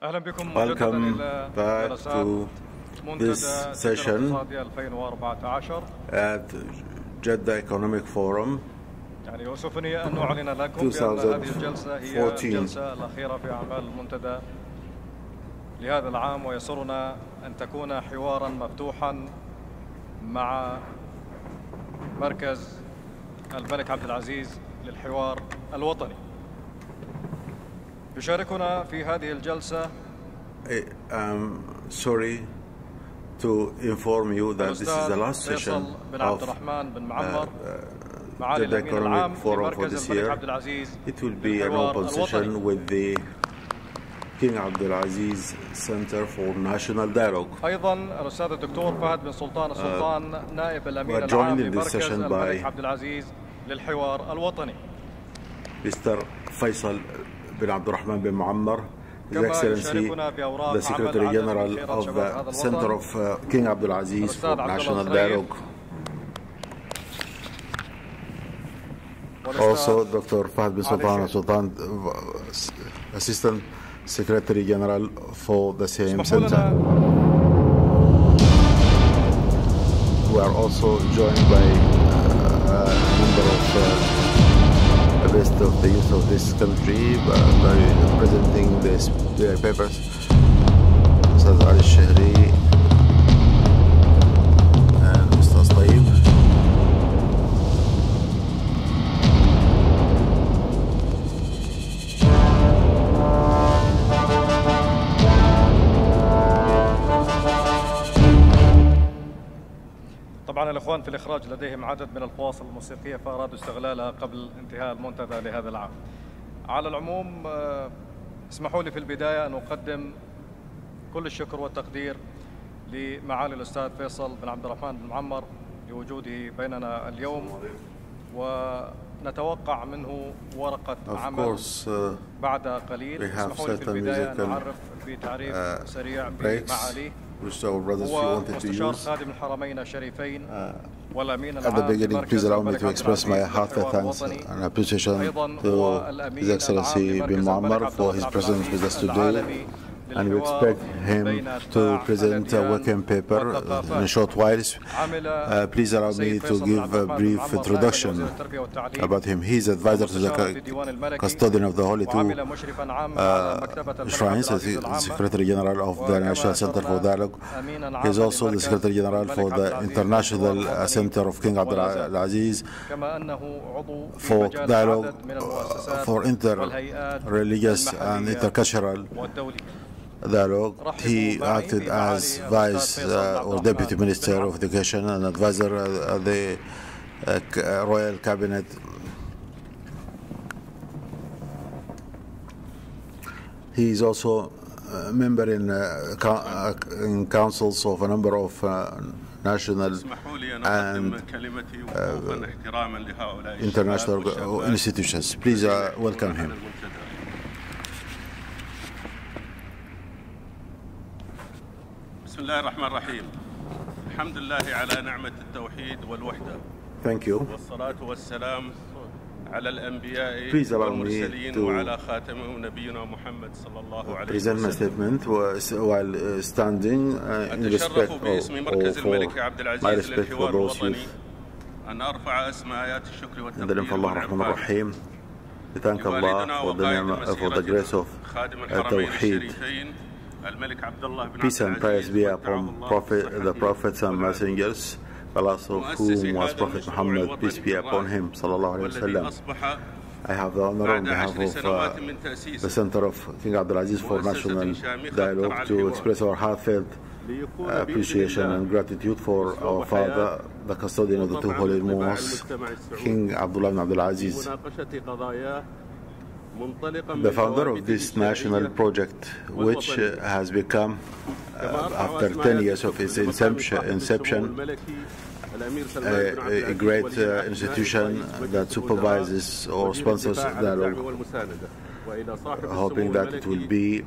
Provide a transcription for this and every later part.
Welcome back to this session at Jeddah Economic Forum 2014. لهذا العام، ويسرنا أن تكون حوارا مفتوحا مع مركز الملك عبد العزيز للحوار الوطني. يشاركنا في هذه الجلسة sorry to inform you that this is the last session of Jeddah Economic Forum for this year. It will be an open session with the King Abdulaziz Center for National Dialogue. أيضا الأستاذ الدكتور فهد بن سلطان السلطان نائب الأمين العام لمركز الملك عبد العزيز للحوار الوطني. Mr. Faisal bin Rahman bin Muammar, His Excellency, the Secretary-General of the Center of King Abdulaziz for National Dialogue. Also, Dr. Fahd bin Sultan, Assistant Secretary-General for the same center. We are also joined by a number of the best of the youth of this country by presenting their papers. Ustaz Ali Shahri and Mr. Taib. طبعا الإخوان في الإخراج لديهم عدد من الفواصل الموسيقية، فأرادوا استغلالها قبل انتهاء المنتدى لهذا العام. على العموم، اسمحوا لي في البداية أن أقدم كل الشكر والتقدير لمعالي الأستاذ فيصل بن عبد الرحمن بن معمر لوجوده بيننا اليوم، ونتوقع منه ورقة عمل بعد قليل. اسمحوا لي في البداية أن أعرف بتعريف سريع بمعاليه. Which our brothers you wanted to use. At the beginning, please allow me to express my heartfelt thanks and appreciation to His Excellency bin Muammar for his presence with us today, and we expect him to present a working paper in a short while. Please allow me to give a brief introduction about him. He is advisor to the Custodian of the Holy Two Shrines, Secretary-General of the National Center for Dialogue. He is also the Secretary-General for the International Center of King Abdulaziz for Dialogue for inter-religious and intercultural dialogue. He acted as Vice or Deputy Minister of Education and advisor at the Royal Cabinet. He is also a member in councils of a number of national and international institutions. Please welcome him. بسم الله الرحمن الرحيم. الحمد لله على نعمة التوحيد والوحدة. Thank you. والصلاة والسلام على الأنبياء والمرسلين وعلى خاتمهم نبينا محمد صلى الله عليه وسلم. Present my statement while standing in respect of my respect for those youth. أن أرفع اسم آيات الشكر In the name of Allah Rahman Rahim, we thank Allah for the grace of Tawheed. Peace and praise be upon the prophets and messengers, the last of whom was Prophet Muhammad, peace be upon him, sallallahu alaihi wasallam. I have the honor on behalf of the Center of King Abdulaziz for National Dialogue to express our heartfelt appreciation and gratitude for our father, the custodian of the two holy mosques, King Abdullah ibn Abdulaziz. The founder of this national project, which has become, after 10 years of its inception, a great institution that supervises or sponsors dialogue, hoping that it will be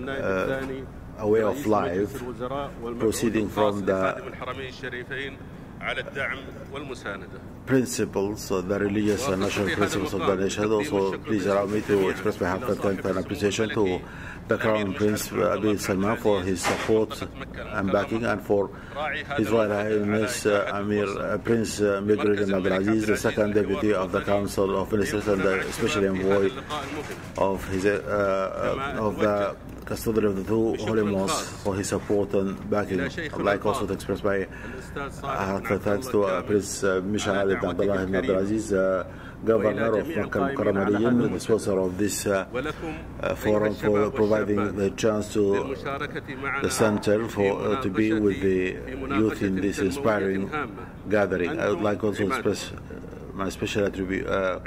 a way of life proceeding from the principles, the religious and national principles of the nation. Also, please allow me to express my heartfelt thanks and appreciation to the Crown Prince Bin Salman for his support and backing, and for His Royal Highness Amir Prince Miguel bin Abdulaziz, the second Deputy of the Council of Ministers and the Special Envoy of the Custodian of the two Holy Mosques, for his support and backing. I'd like also to express my heartfelt thanks to Prince Mishal ibn Abdullah ibn Abdulaziz, Governor of Makkah al-Mukarramah region, the sponsor of this forum, for providing the chance to the center to be with the youth in this inspiring gathering. I would like also to express my special tribute to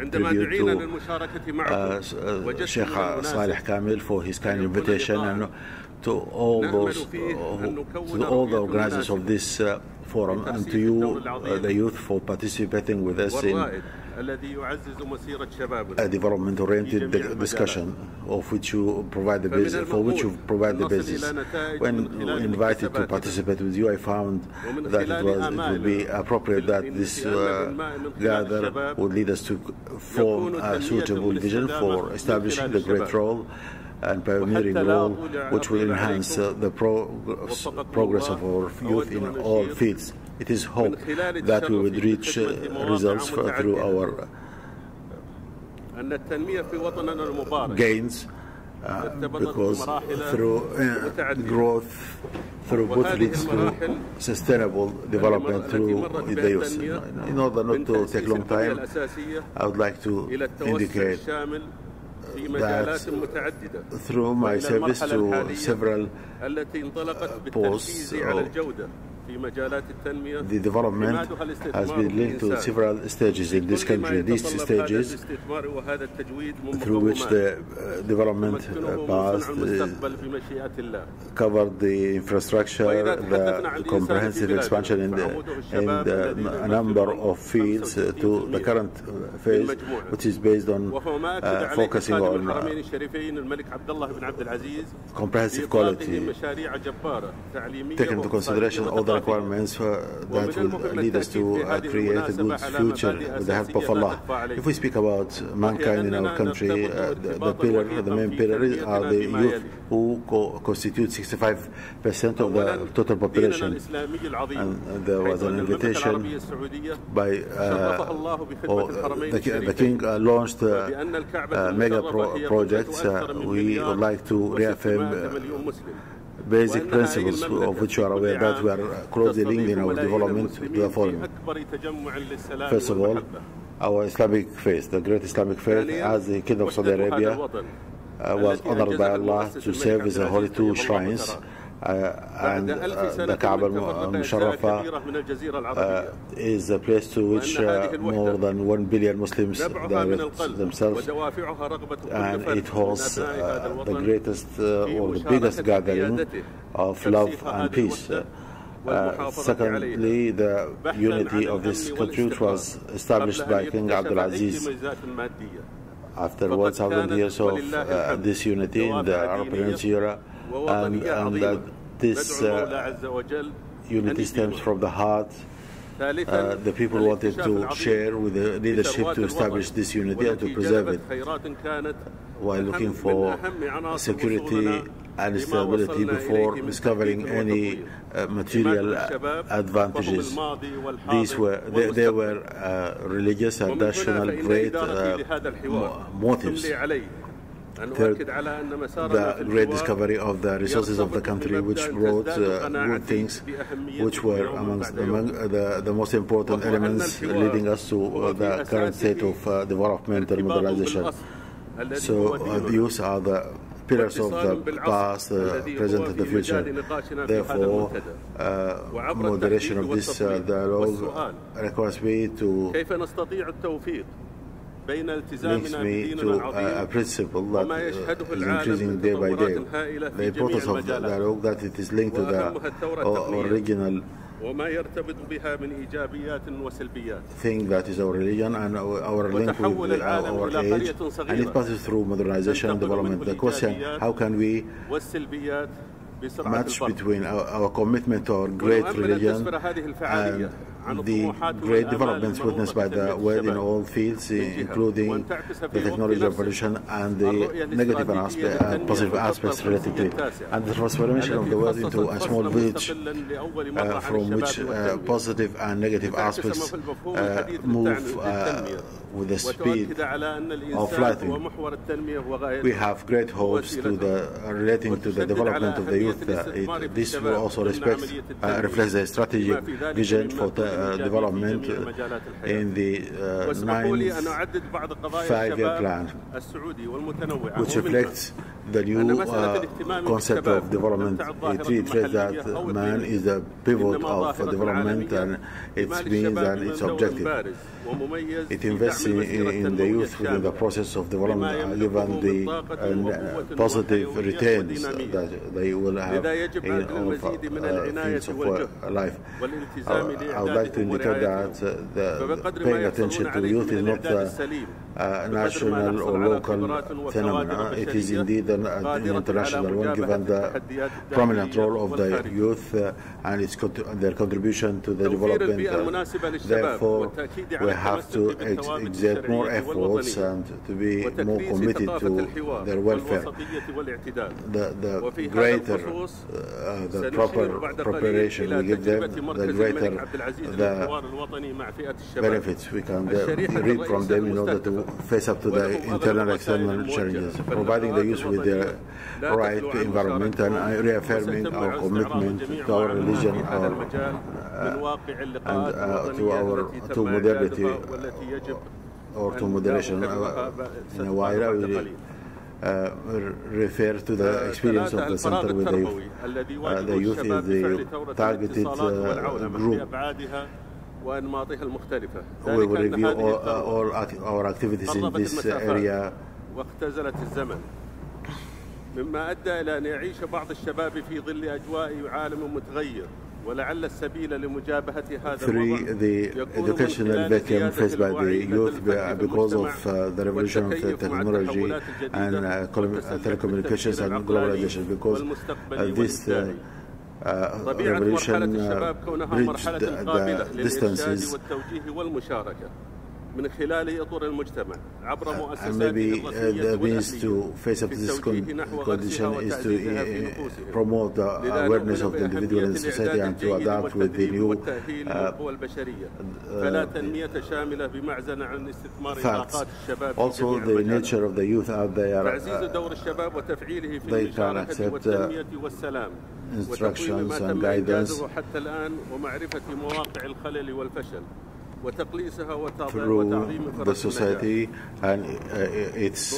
Sheikh Salih Kamil for his kind invitation, and to all the organizers of this forum, and to you, the youth, for participating with us in a development-oriented discussion of which you provide the basis, for which you provide the basis. When invited to participate with you, I found that it would be appropriate that this gather would lead us to form a suitable vision for establishing the great role and pioneering role which will enhance the progress of our youth in all fields. It is hope that we would reach results through our gains, because through growth, through both leads to sustainable development through the youth. In order not to take long time, I would like to indicate that through my service to several posts, the development has been linked to several stages in this country. These stages through which the development passed covered the infrastructure, the comprehensive expansion in a number of fields, to the current phase, which is based on focusing on comprehensive quality, taking into consideration all the requirements that will lead us to create a good future with the help of Allah. If we speak about mankind in our country, the main pillar are the youth, who constitute 65% of the total population. And there was an invitation by the King launched mega projects. We would like to reaffirm basic principles of which you are aware that we are closely linked in our development to the following. First of all, our Islamic faith, the great Islamic faith, as the King of Saudi Arabia was honored by Allah to serve as the holy two shrines, and the Kaaba al-Musharrafa is a place to which more than 1 billion Muslims direct themselves, and it holds the greatest or the biggest gathering of love and peace. Secondly, the unity of this country, which was established by King Abdulaziz after 1,000 years of this unity in the Arab Peninsula, and that this unity stems from the heart. The people wanted to share with the leadership to establish this unity and to preserve it, while looking for security and stability before discovering any material advantages. They were religious and national great motives. Third, the great discovery of the resources of the country, which brought good things, which were amongst the most important elements leading us to the current state of development and modernization. So the youth are the pillars of the past, present and the future. Therefore, moderation of this dialogue requires me to links me to a principle that is increasing day by day. The importance of the dialogue, that it is linked to the original thing that is our religion and our link with our age, and it passes through modernization and development. The question, how can we match between our commitment to our great religion and the great developments witnessed by the world in all fields, including the technology revolution and the negative and positive aspects related to it, and the transformation of the world into a small village from which positive and negative aspects move with the speed of lightning. We have great hopes relating to the development of the youth. This will also reflects the strategic vision for development in the 9th five-year plan, which reflects the new concept of development. It reiterates that man is the pivot of development, and it means that its objective. It invests in the youth within the process of development, given the positive returns that they will have in all fields of life. I would like to indicate that paying attention to the youth is not a national or local phenomenon. It is indeed an international one, given the prominent role of the youth and their contribution to the development. Therefore, we have to exert more efforts and to be more committed to their welfare. The greater the proper preparation we give them, the greater the benefits we can reap from them in order to face up to the internal and external challenges, providing the youth with their right environment and reaffirming our commitment to our religion and to modernity or to moderation. In a while, we refer to the experience of the center with the youth. The youth is the targeted group. We will review all our activities in this area. مما أدى إلى أن يعيش بعض الشباب في ظل أجواء عالم متغير ولعل السبيل لمجابهة هذا الوضع the educational vacuum faced by the youth because of the revolution of technology and telecommunications and globalization, because this revolution bridged the distances. من خلال إطار المجتمع عبر مؤسسات and maybe the means to face up to this condition is to promote the awareness of the individual and society and to adapt with the new facts. Also, the nature of the youth out there, they can accept instructions and guidance through the society and its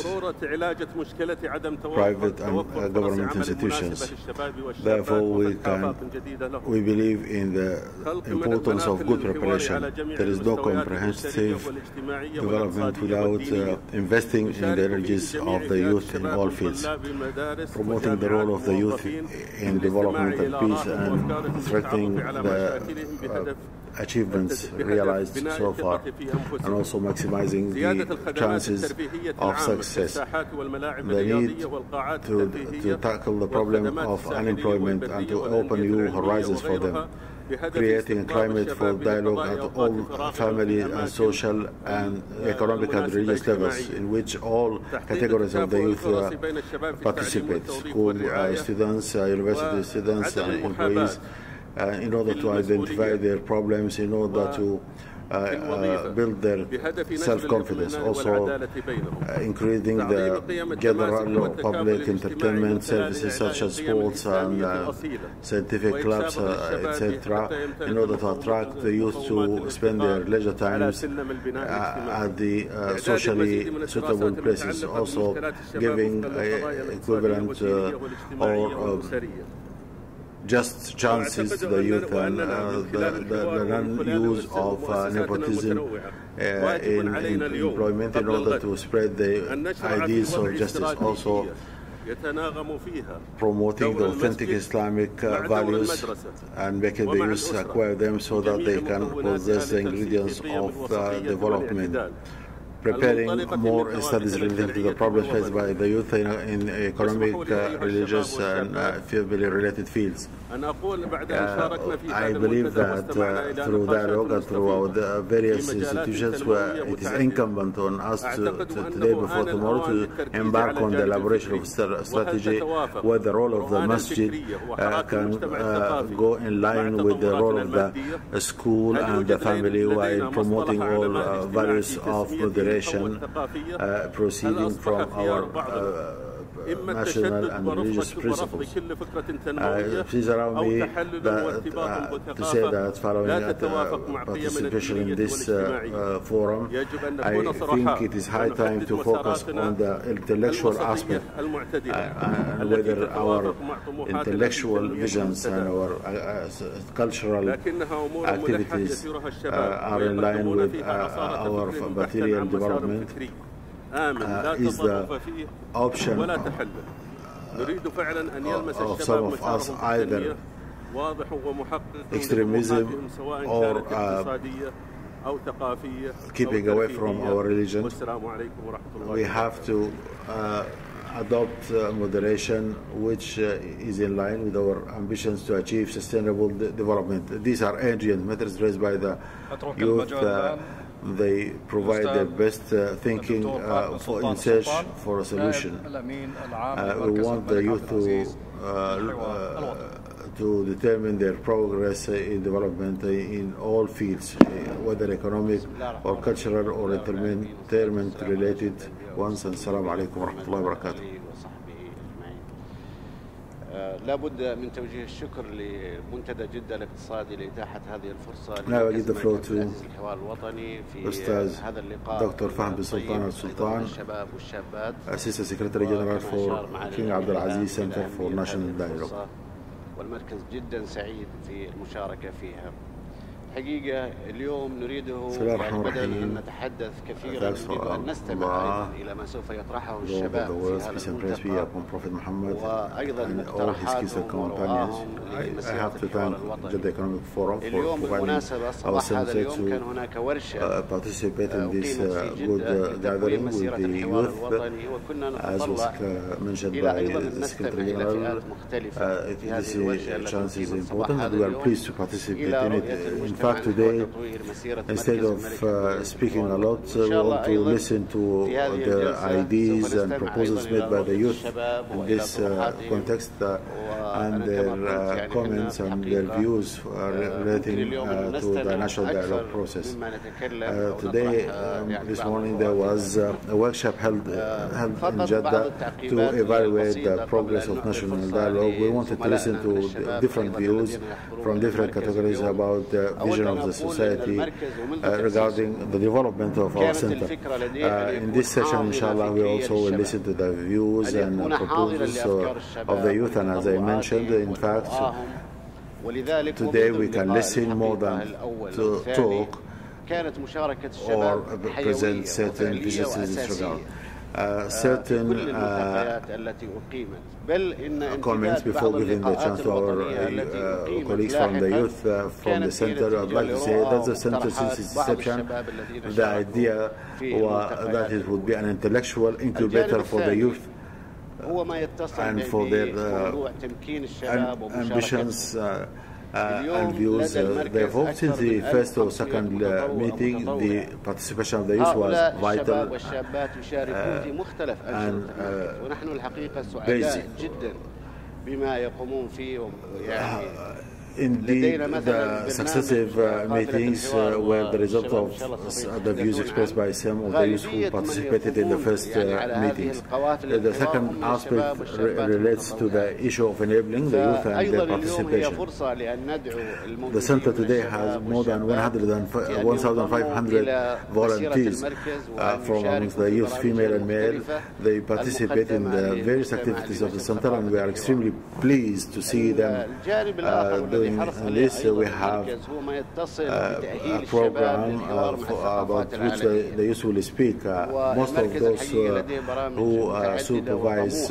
private and government institutions. Therefore, we believe in the importance of good preparation. There is no comprehensive development without investing in the energies of the youth in all fields, promoting the role of the youth in development and peace, and strengthening the achievements realized so far, and also maximizing the chances of success. The need to tackle the problem of unemployment and to open new horizons for them, creating a climate for dialogue at all family and social and economic and religious levels, in which all categories of the youth participate: school students, university students, and employees, in order to identify their problems, in order to build their self-confidence. Also, increasing the general public entertainment services such as sports and scientific clubs, etc., in order to attract the youth to spend their leisure times at the socially suitable places. Also, giving equivalent or just chances to the youth, and the non-use of nepotism in employment in order to spread the ideas of justice. Also, promoting the authentic Islamic values and making the youth acquire them so that they can possess the ingredients of development. preparing more studies related to the problems faced by the youth in economic, religious, and family-related fields. I believe that through dialogue and through our various institutions, it is incumbent on us today before tomorrow to embark on the elaboration of a strategy where the role of the masjid can go in line with the role of the school and the family while promoting all values of moderation proceeding from our national and religious principles. Please allow me to say that following participation in this forum, I think it is high time to focus on the intellectual aspect and whether our intellectual visions and our cultural activities are in line with our material development. Is the option of some of us either extremism or keeping away from our religion. We have to adopt moderation which is in line with our ambitions to achieve sustainable development. These are urgent matters raised by the youth. They provide their best thinking in search for a solution. We want the youth to determine their progress in development in all fields, whether economic or cultural or interment-related ones. Assalamu alaikum wa rahmatullahi wa barakatuh. لابد من توجيه الشكر لمنتدى جدة الاقتصادي لإتاحة هذه الفرصة لتنفيذ الحوار الوطني في هذا اللقاء. دكتور فهد السلطان السلطان الشباب والشابات Assistant Secretary-General for King Abdulaziz Center for National Dialogue. والمركز جدا سعيد في المشاركة فيها. حقيقة اليوم نريده بدل أن نتحدث كثيرا نريد أن نستمع إلى ما سوف يطرحه الشباب في هذا الملتقى وأيضا مقترحاتهم ورؤاهم لمسيرة الحوار الوطني. اليوم بالمناسبة صباح هذا اليوم كان هناك ورشة أقيمت في جدة لتقويم مسيرة الحوار الوطني وكنا نتطلع إلى أيضا أن نستمع إلى فئات مختلفة في هذه الورشة التي أقيمت صباح هذا اليوم إلى رؤية In fact, today, instead of speaking a lot, we want to listen to the ideas and proposals made by the youth in this context and their comments and their views relating to the national dialogue process. Today, this morning, there was a workshop held in Jeddah to evaluate the progress of national dialogue. We wanted to listen to different views from different categories about the vision of the society regarding the development of our center. In this session, inshallah, we also will listen to the views and proposals of the youth, and as I mentioned, in fact, today we can listen more than to talk or present certain visions in this regard. Certain comments before giving the chance to our colleagues from the youth from the center. I'd like to say that the center, since its inception, the idea that it would be an intellectual incubator for the youth and for their ambitions and views. Therefore, since the first or second meeting, the participation of the youth was vital and basic. Indeed, the successive meetings were the result of the views expressed by some of the youth who participated in the first meetings. The second aspect relates to the issue of enabling the youth and their participation. The center today has more than 1,500 volunteers from amongst the youth, female and male. They participate in the various activities of the center, and we are extremely pleased to see them doing following this, we have a program about which the youth will speak. Most of those who supervise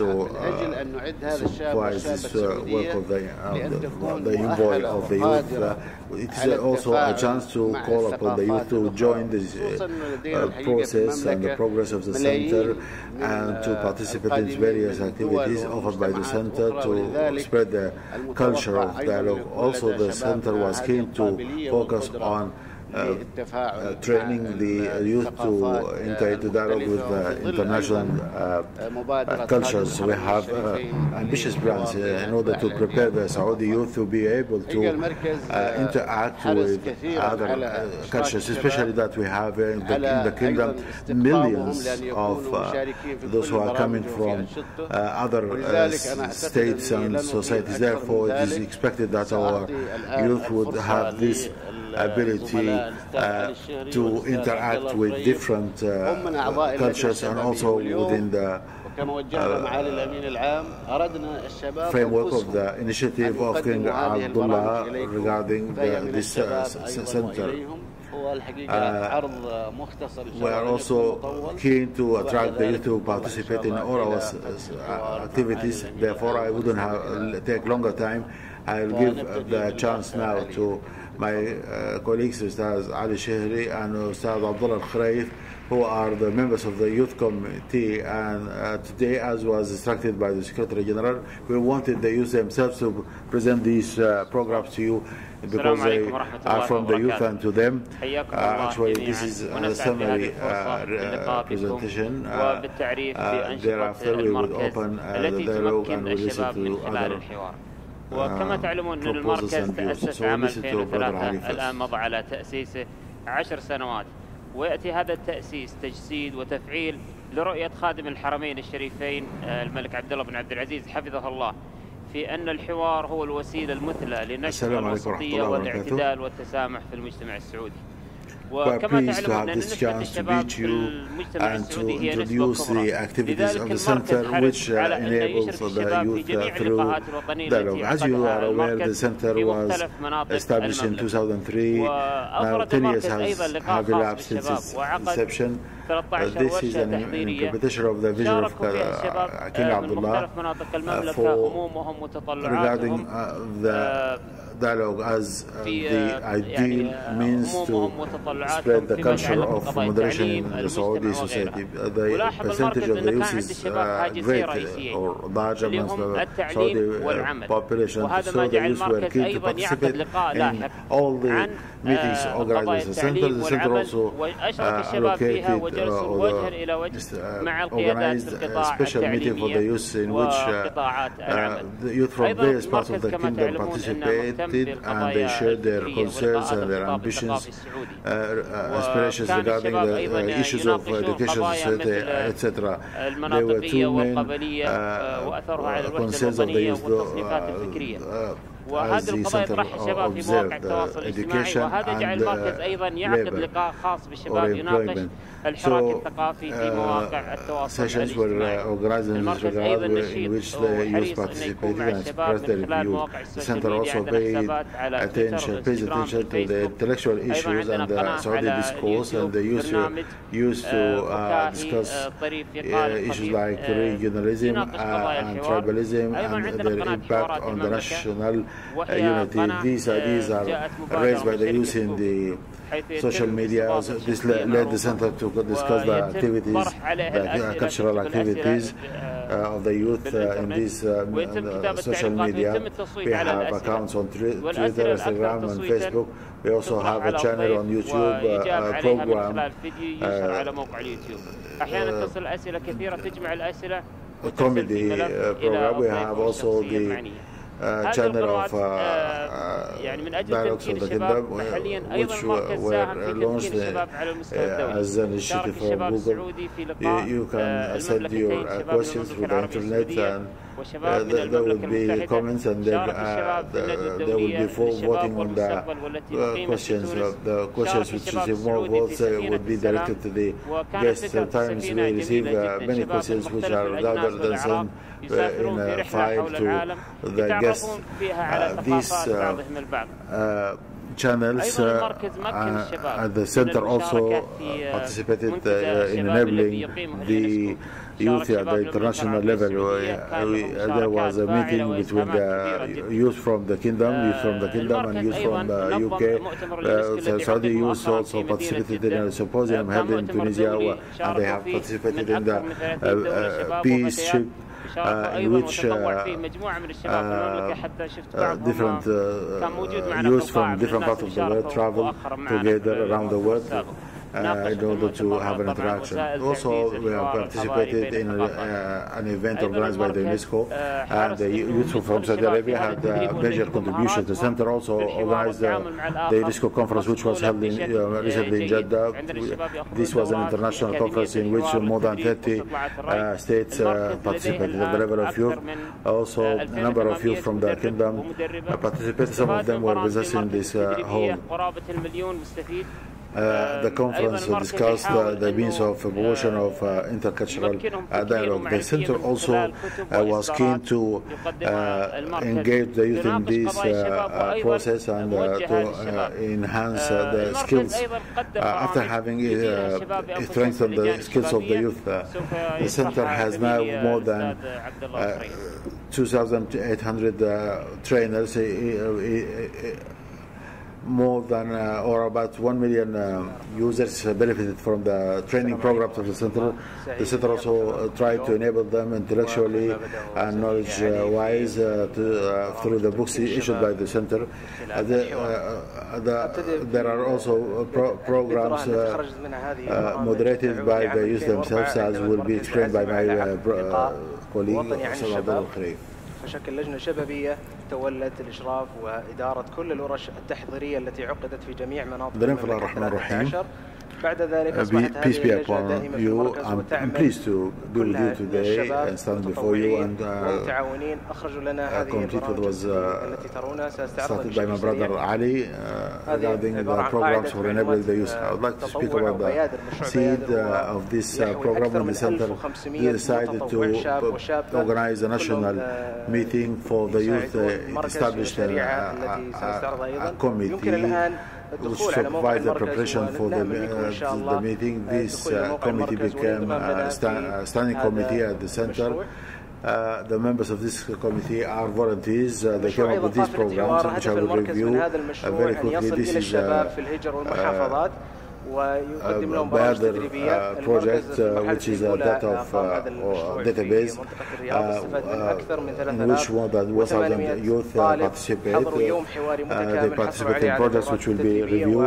this work of the envoy of the youth, it is also a chance to call upon the youth to join this process and the progress of the center, and to participate in various activities offered by the center to spread the culture of dialogue. Also, the center was keen to focus on training the youth to enter into dialogue with international cultures. We have ambitious plans in order to prepare the Saudi youth to be able to interact with other cultures, especially that we have in the kingdom millions of those who are coming from other states and societies. Therefore, it is expected that our youth would have this ability to interact with different cultures, and also within the framework of the initiative of King Abdullah regarding this center. We are also keen to attract the youth to participate in all our activities. Therefore, I wouldn't take longer time. I'll give the chance now to my colleagues, Ustaz Ali Shehri and Ustaz Abdul Al-Khraif, who are the members of the youth committee. And today, as was instructed by the Secretary-General, we wanted the youth themselves to present these programs to you, because they are from the youth and to them. Actually, this is a summary presentation. Thereafter, we would open the dialogue and we listen to other وكما تعلمون أن المركز تأسس عام 2003، الآن مضى على تأسيسه 10 سنوات، ويأتي هذا التأسيس تجسيد وتفعيل لرؤية خادم الحرمين الشريفين الملك عبد الله بن عبد العزيز حفظه الله، في أن الحوار هو الوسيلة المثلى لنشر الوسطية والاعتدال والتسامح في المجتمع السعودي. We're pleased to have this chance to meet you and to introduce the activities of the center, which enables the youth through dialogue. As you are aware, the center was established in 2003. Now 10 years have elapsed since its inception. This is an interpretation of the vision of King Abdullah regarding the dialogue as the ideal means to spread the culture of moderation in the Saudi society. The percentage of the youth is great or large amongst the Saudi population, so the youth were keen to participate in all the meetings organized by the center. The center also allocated organized a special meeting for the youth in which the youth from various parts of the kingdom participated, and they shared their concerns and their ambitions, aspirations regarding the issues of education, society, etc. There were two main concerns of the youth. As the center observed education and labor or employment. So sessions were organized in this regard in which the youth participated and expressed their views. The center also pays attention to the intellectual issues and the Saudi discourse, and the youth used to discuss issues like regionalism and tribalism and their impact on the national unity. These ideas are raised by the youth in the social media. This led the center to discuss the activities, the cultural activities of the youth in these social media. We have accounts on Twitter, Instagram, and Facebook. We also have a channel on YouTube, a comedy program. We have also the channel of dialogues of the kingdom, which were launched as an initiative from Google. You can send your questions through the internet, and there will be comments, and there will be voting on the questions. The questions which receive more votes would be directed to the guests. Sometimes we receive many questions which are rather than sent in a file to the guests. These channels at the center also participated in enabling the youth at the international level. There was a meeting between the youth from the kingdom, and youth from the UK. Saudi youth also participated in a symposium held in Tunisia, and they have participated in the peace ship, in which different youths from different parts of the world travel together around the world in order to have an interaction. Also, we have participated in an event organized by the UNESCO, and the youth from Saudi Arabia had a major contribution. The center also organized the UNESCO conference, which was held recently in Jeddah. This was an international conference in which more than 30 states participated at the level of youth. Also, a number of youth from the kingdom participated. Some of them were with us in this hall. The conference discussed the means of promotion of intercultural dialogue. The center also was keen to engage the youth in this process and to enhance the skills. After having strengthened the skills of the youth, the center has now more than 2,800 trainers, more than or about 1 million users benefited from the training programs of the center. The center also tried to enable them intellectually and knowledge-wise through the books issued by the center. There are also programs moderated by the youth themselves, as will be explained by my colleague. فشكل لجنة شبابية تولت الإشراف وإدارة كل الورش التحضيرية التي عقدت في جميع مناطق المملكة. بعد ذلك أصبحت هذه اللجنة دائمة في المركز وتعمل كل الشباب والمتعاونين أخرجوا لنا هذه البرامج التي ترونها. سأستعرض بشكل سريع. Regarding the programs for enabling the youth, I would like to speak about the seed of this program. When the center decided to organize a national meeting for the youth, it established a committee which supervised the preparation for the meeting. This committee became a standing committee at the center. The members of this committee are volunteers. They came up with these programs, which I will review very quickly. This is Bader project, which is a database in which more than 1,000 youth participate. They participate in projects which will be reviewed.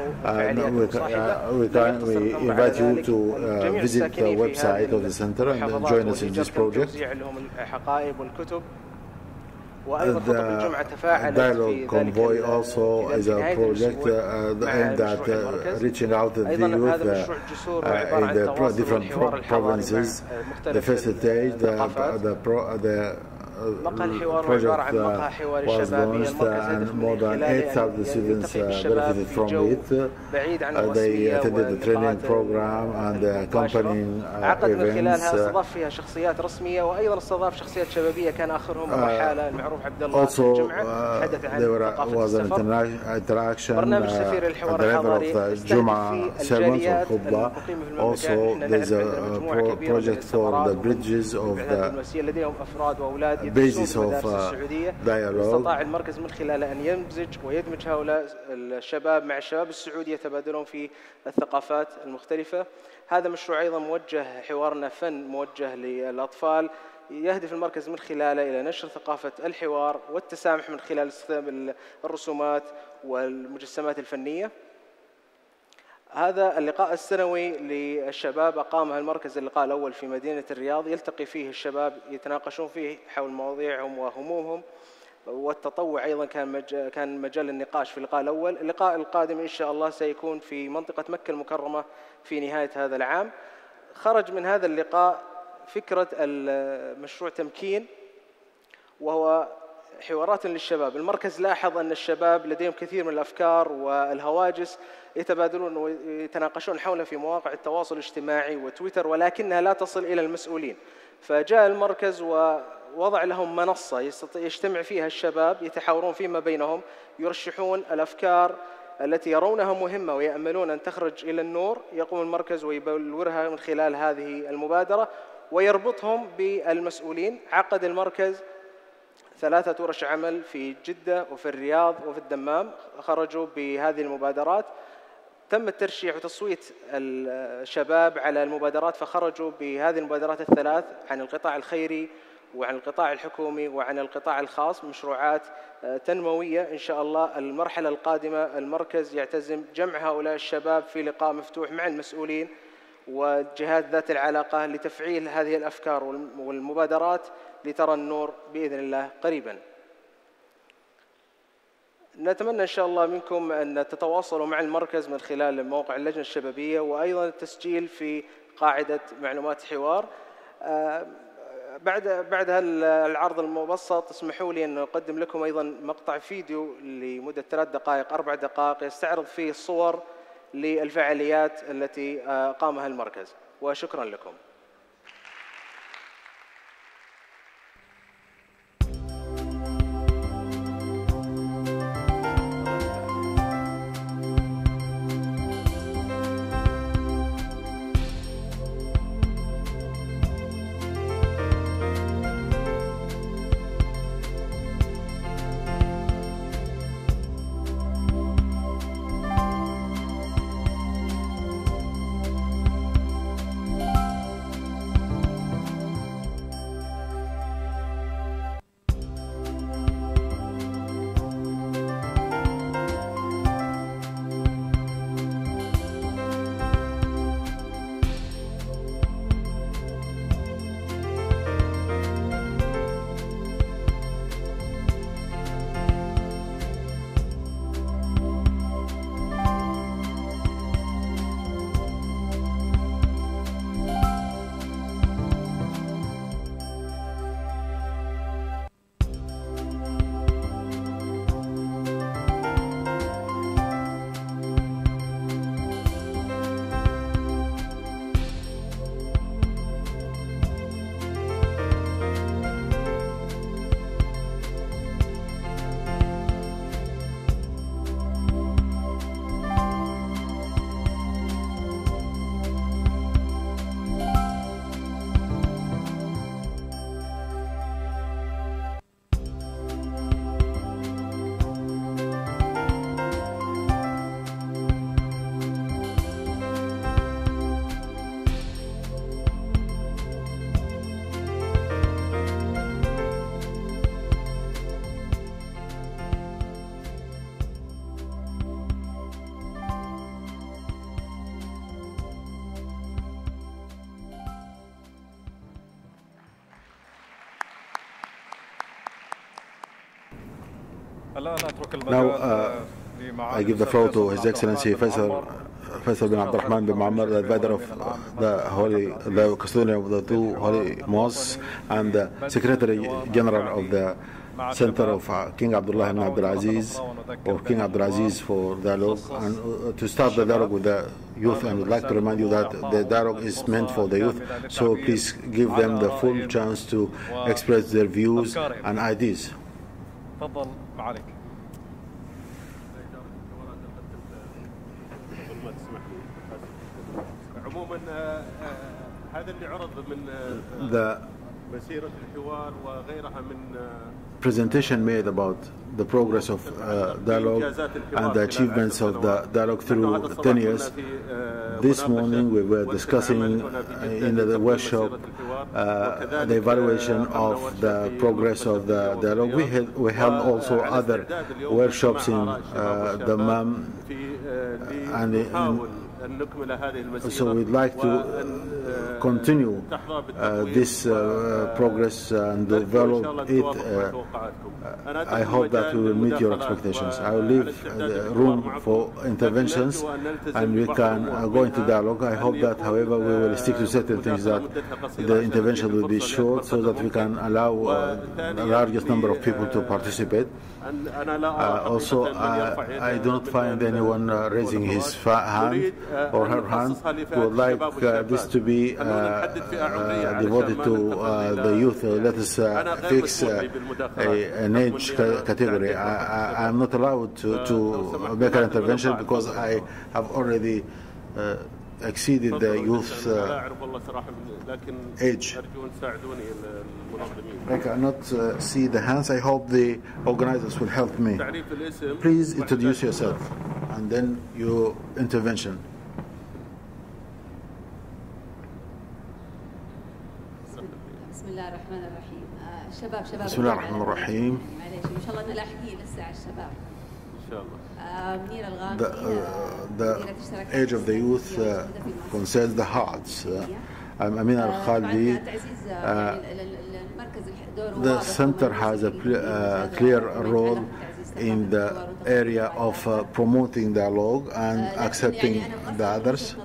We invite you to visit the website of the center and join us in this project. The dialogue convoy also is a project aimed at reaching out to the youth in the different provinces. The first stage, the project was launched and more than 8,000 students benefited from it. They attended the training program and the accompanying events. Also, there was an interaction at the level of the Jum'ah sermons or Khutbah. Also, there's a project for the bridges of the basis of dialogue. استطاع المركز من خلاله أن يمزج ويدمج هؤلاء الشباب مع الشباب السعودي يتبادلون في الثقافات المختلفة. هذا مشروع أيضا موجه، حوارنا فن موجه للأطفال، يهدف المركز من خلاله إلى نشر ثقافة الحوار والتسامح من خلال استخدام الرسومات والمجسمات الفنية. هذا اللقاء السنوي للشباب أقامه المركز، اللقاء الأول في مدينة الرياض، يلتقي فيه الشباب يتناقشون فيه حول مواضيعهم وهمومهم، والتطوع أيضا كان مجال النقاش في اللقاء الأول. اللقاء القادم إن شاء الله سيكون في منطقة مكة المكرمة في نهاية هذا العام. خرج من هذا اللقاء فكرة المشروع تمكين وهو حوارات للشباب. المركز لاحظ أن الشباب لديهم كثير من الأفكار والهواجس يتبادلون ويتناقشون حولها في مواقع التواصل الاجتماعي وتويتر، ولكنها لا تصل إلى المسؤولين. فجاء المركز ووضع لهم منصة يجتمع فيها الشباب يتحاورون فيما بينهم، يرشحون الأفكار التي يرونها مهمة ويأملون أن تخرج إلى النور، يقوم المركز ويبلورها من خلال هذه المبادرة ويربطهم بالمسؤولين. عقد المركز 3 ورش عمل في جدة وفي الرياض وفي الدمام، خرجوا بهذه المبادرات. تم الترشيح وتصويت الشباب على المبادرات، فخرجوا بهذه المبادرات ال3 عن القطاع الخيري وعن القطاع الحكومي وعن القطاع الخاص، مشروعات تنموية. إن شاء الله المرحلة القادمة المركز يعتزم جمع هؤلاء الشباب في لقاء مفتوح مع المسؤولين والجهات ذات العلاقة لتفعيل هذه الأفكار والمبادرات لترى النور بإذن الله قريبا. نتمنى إن شاء الله منكم أن تتواصلوا مع المركز من خلال موقع اللجنة الشبابية، وأيضا التسجيل في قاعدة معلومات حوار. بعد العرض المبسط اسمحوا لي أن أقدم لكم أيضا مقطع فيديو لمدة 3 دقائق 4 دقائق يستعرض فيه الصور للفعاليات التي قامها المركز، وشكرا لكم. Now I give the floor to His Excellency Faisal bin Rahman bin Muammar, the advisor of the Custodian of the 2 Holy Mosques and the Secretary-General of the Center of King Abdullah ibn Abdulaziz, or King Abdulaziz, for dialogue, and to start the dialogue with the youth. And would like to remind you that the dialogue is meant for the youth, so please give them the full chance to express their views and ideas. The presentation made about the progress of dialogue and the achievements of the dialogue through 10 years. This morning we were discussing in the workshop the evaluation of the progress of the dialogue. We held also other workshops in Dammam, and so we'd like to continue this progress and develop it. I hope that we will meet your expectations. I will leave room for interventions and we can go into dialogue. I hope that, however, we will stick to certain things, that the intervention will be short so that we can allow the largest number of people to participate. Also, I don't find anyone raising his hand or her hand. We would like this to be devoted to the youth. Let us fix an age category. I am not allowed to make an intervention because I have already exceeded the youth age. I cannot see the hands. I hope the organizers will help me. Please introduce yourself and then your intervention. بسم الله الرحمن الرحيم. إن شاء الله نلاحقين لسه على الشباب. إن شاء الله. The age of the youth concerns the hearts. I'm Amin Al-Khaldi. The center has a clear role in the area of promoting dialogue and accepting the others.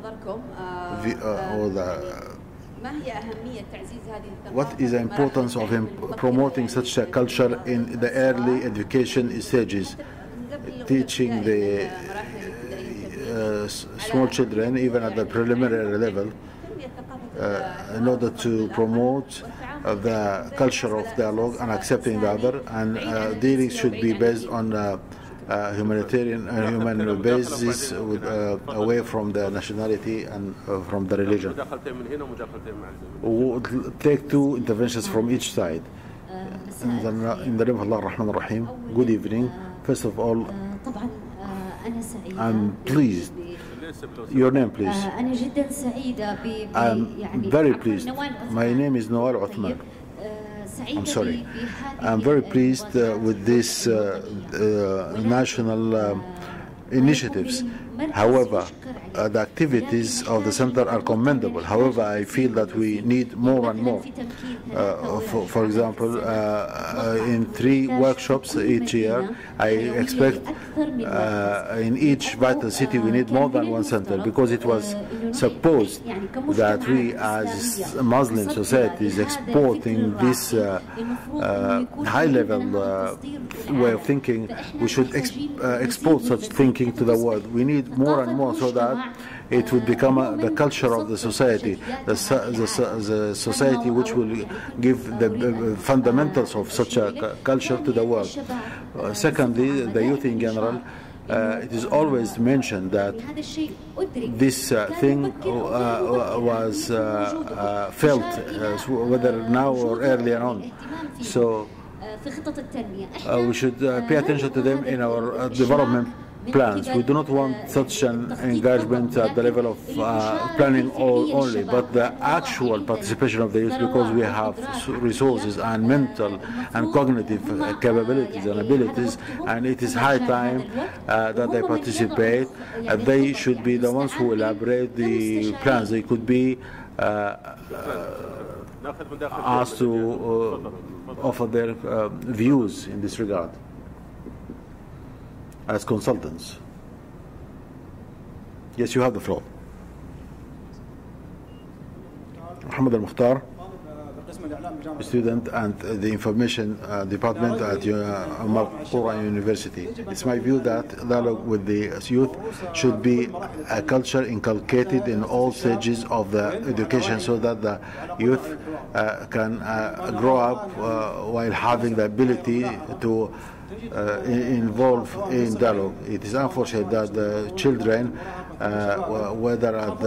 What is the importance of promoting such a culture in the early education stages, teaching the small children, even at the preliminary level, in order to promote the culture of dialogue and accepting the other, and dealings should be based on humanitarian and human basis, away from the nationality and from the religion. We'll take two interventions from each side. In the name of Allah Rahman Rahim. Good evening. First of all, I'm pleased. Your name, please. I'm very pleased. My name is Nawal Uthman. I'm sorry. I'm very pleased with this national initiatives. However, the activities of the center are commendable. However, I feel that we need more and more. For example, in 3 workshops each year, I expect in each vital city we need more than 1 center, because it was supposed that we as Muslim societies exporting this high-level way of thinking, we should export such thinking to the world. We need more and more so that it will become the culture of the society, the society which will give the fundamentals of such a culture to the world. Secondly, the youth in general, it is always mentioned that this thing was felt, whether now or earlier on. So we should pay attention to them in our development plans. We do not want such an engagement at the level of planning only, but the actual participation of the youth, because we have resources and mental and cognitive capabilities and abilities, and it is high time that they participate. They should be the ones who elaborate the plans. They could be asked to offer their views in this regard as consultants. Yes, you have the floor. Muhammad Al-Mukhtar, student and the information department at Al-Muammar University. It's my view that dialogue with the youth should be a culture inculcated in all stages of the education, so that the youth can grow up while having the ability to involve in dialogue. It is unfortunate that the children, whether at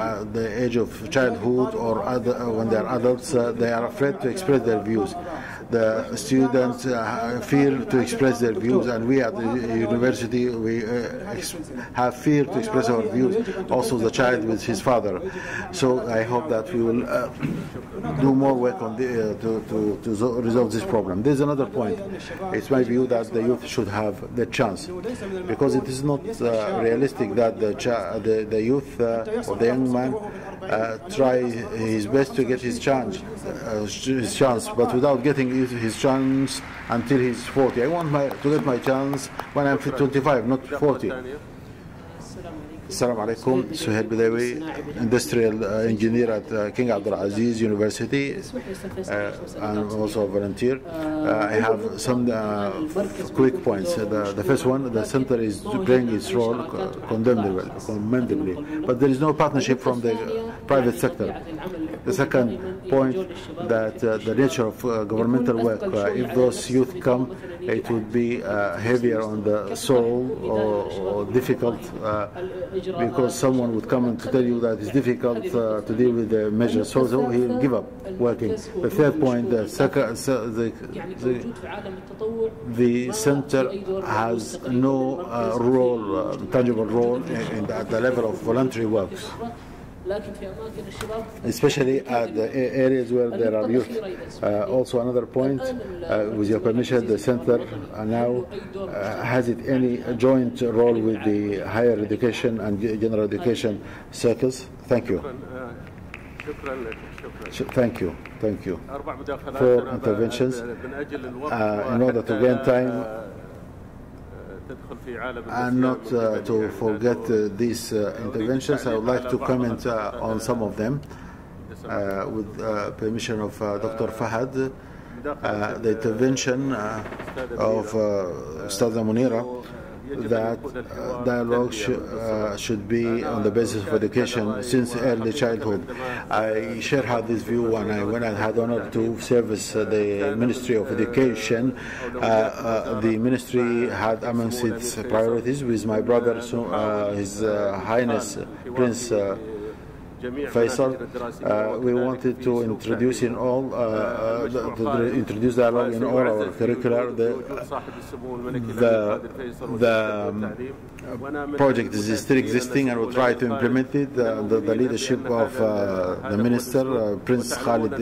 the age of childhood or when they are adults, they are afraid to express their views. the students fear to express their views, and we at the university, we have fear to express our views, also the child with his father. So I hope that we will do more work on to resolve this problem. There's another point. It's my view that the youth should have the chance, because it is not realistic that the youth or the young man try his best to get his chance, but without getting his chance until he's 40. I want to get my chance when I'm 25, not 40. Assalamu alaikum. Suhail Bidawi, industrial engineer at King Abdulaziz University. I'm also a volunteer. I have some quick points. The first one, the center is playing its role commendably, but there is no partnership from the private sector. The second point, that the nature of governmental work, if those youth come, it would be heavier on the soul or difficult, because someone would come and to tell you that it's difficult to deal with the measures, so he'll give up working. The third point, the center has no role, tangible role at the level of voluntary works, especially at the areas where there are youth. Also another point, with your permission, the center now has it any joint role with the higher education and general education circles? Thank you. Thank you. Thank you. 4 interventions. In order to gain time, and not to forget these interventions, I would like to comment on some of them with permission of Dr. Fahd. The intervention of Ustad Munira, that dialogue should be on the basis of education since early childhood. I share this view when I had honor to service the Ministry of Education. The ministry had amongst its priorities, with my brother, His Highness Prince Faisal, we wanted to introduce introduce dialogue in all our curricular. The project is still existing, and we'll try to implement it. The leadership of the minister, Prince Khalid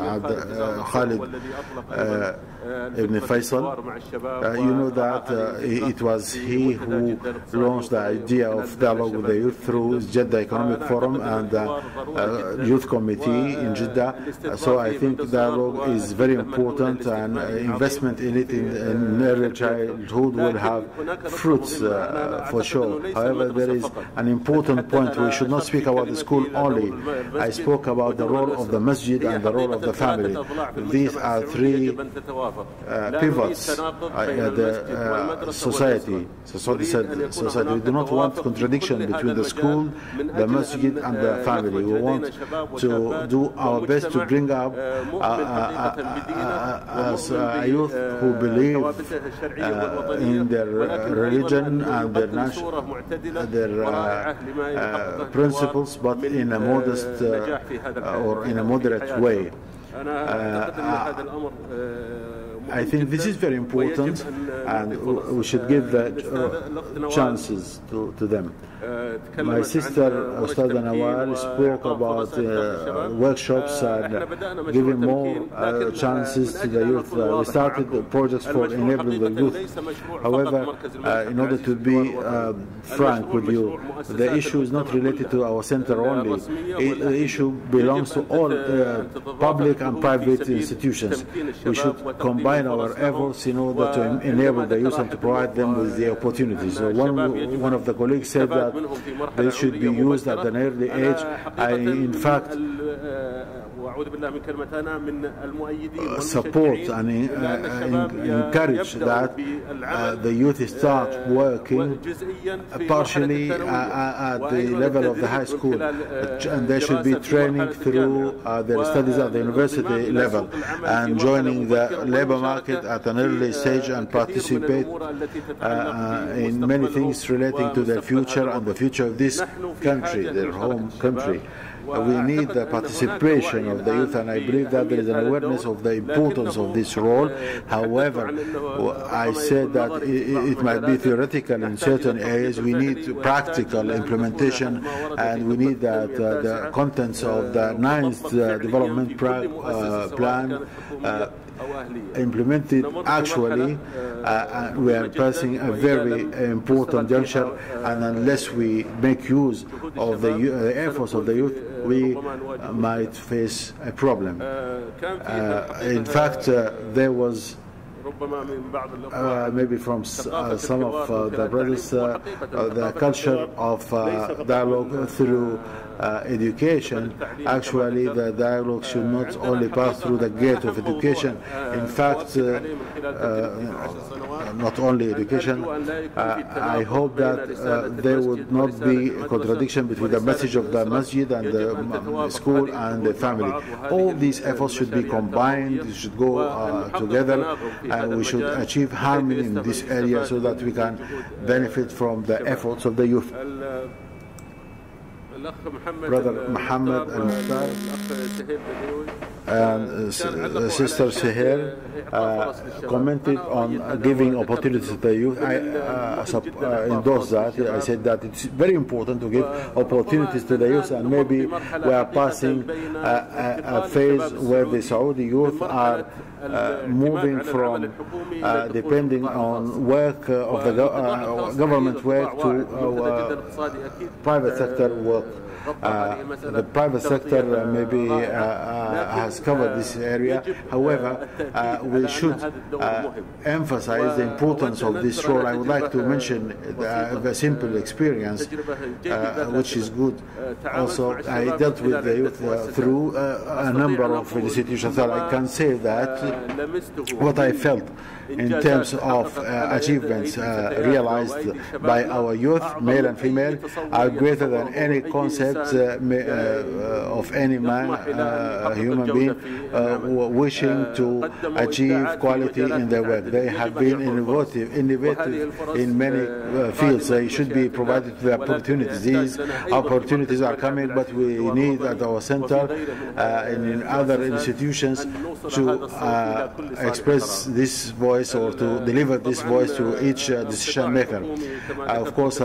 Ibn Faisal. You know that it was he who launched the idea of dialogue with the youth through Jeddah Economic Forum and Youth Committee in Jeddah. So I think dialogue is very important, and investment in it in early childhood will have fruits for sure. However, there is an important point. We should not speak about the school only. I spoke about the role of the masjid and the role of the family. These are three pivots in the society. Society. We do not want contradiction between the school, the masjid, and the family. We want to do our best to bring up a youth who believe in their religion and their principles, but in a modest or in a moderate way. I think this is very important, and we should give the chances to them. My sister, Ustad Nawal, spoke about workshops and giving more chances to the youth. We started projects for enabling the youth. However, in order to be frank with you, the issue is not related to our center only. The issue belongs to all public and private institutions. We should combine our efforts in order to enable the youth and to provide them with the opportunities. So one of the colleagues said that they should be used at an early age. I, in fact, support and encourage that the youth start working partially at the level of the high school, and they should be training through their studies at the university level and joining the labor market at an early stage and participate in many things relating to their future and the future of this country, their home country. we need the participation of the youth, and I believe that there is an awareness of the importance of this role. However, I said that it might be theoretical in certain areas. We need practical implementation, and we need that the contents of the 9th development plan implemented actually. We are passing a very important juncture, and unless we make use of the efforts of the youth, we might face a problem. In fact, there was maybe from some of the brothers the culture of dialogue through education. Actually, the dialogue should not only pass through the gate of education. In fact, not only education. I hope that there would not be a contradiction between the message of the masjid and the school and the family. All these efforts should be combined, they should go together, and we should achieve harmony in this area so that we can benefit from the efforts of the youth. Brother Muhammad al-Mukhtar and Sister Seher commented on giving opportunities to the youth. I endorse that. I said that it's very important to give opportunities to the youth, and maybe we are passing a phase where the Saudi youth are moving from depending on work of the government work to private sector work. The private sector maybe has covered this area. However, we should emphasize the importance of this role. I would like to mention a simple experience, which is good. Also, I dealt with the youth through a number of institutions. So I can say that what I felt in terms of achievements realized by our youth, male and female, are greater than any concept of any man, a human being, wishing to achieve quality in their work. They have been innovative in many fields. They should be provided the opportunities. These opportunities are coming, but we need at our center and in other institutions to express this voice or to deliver this voice to each decision maker. Of course,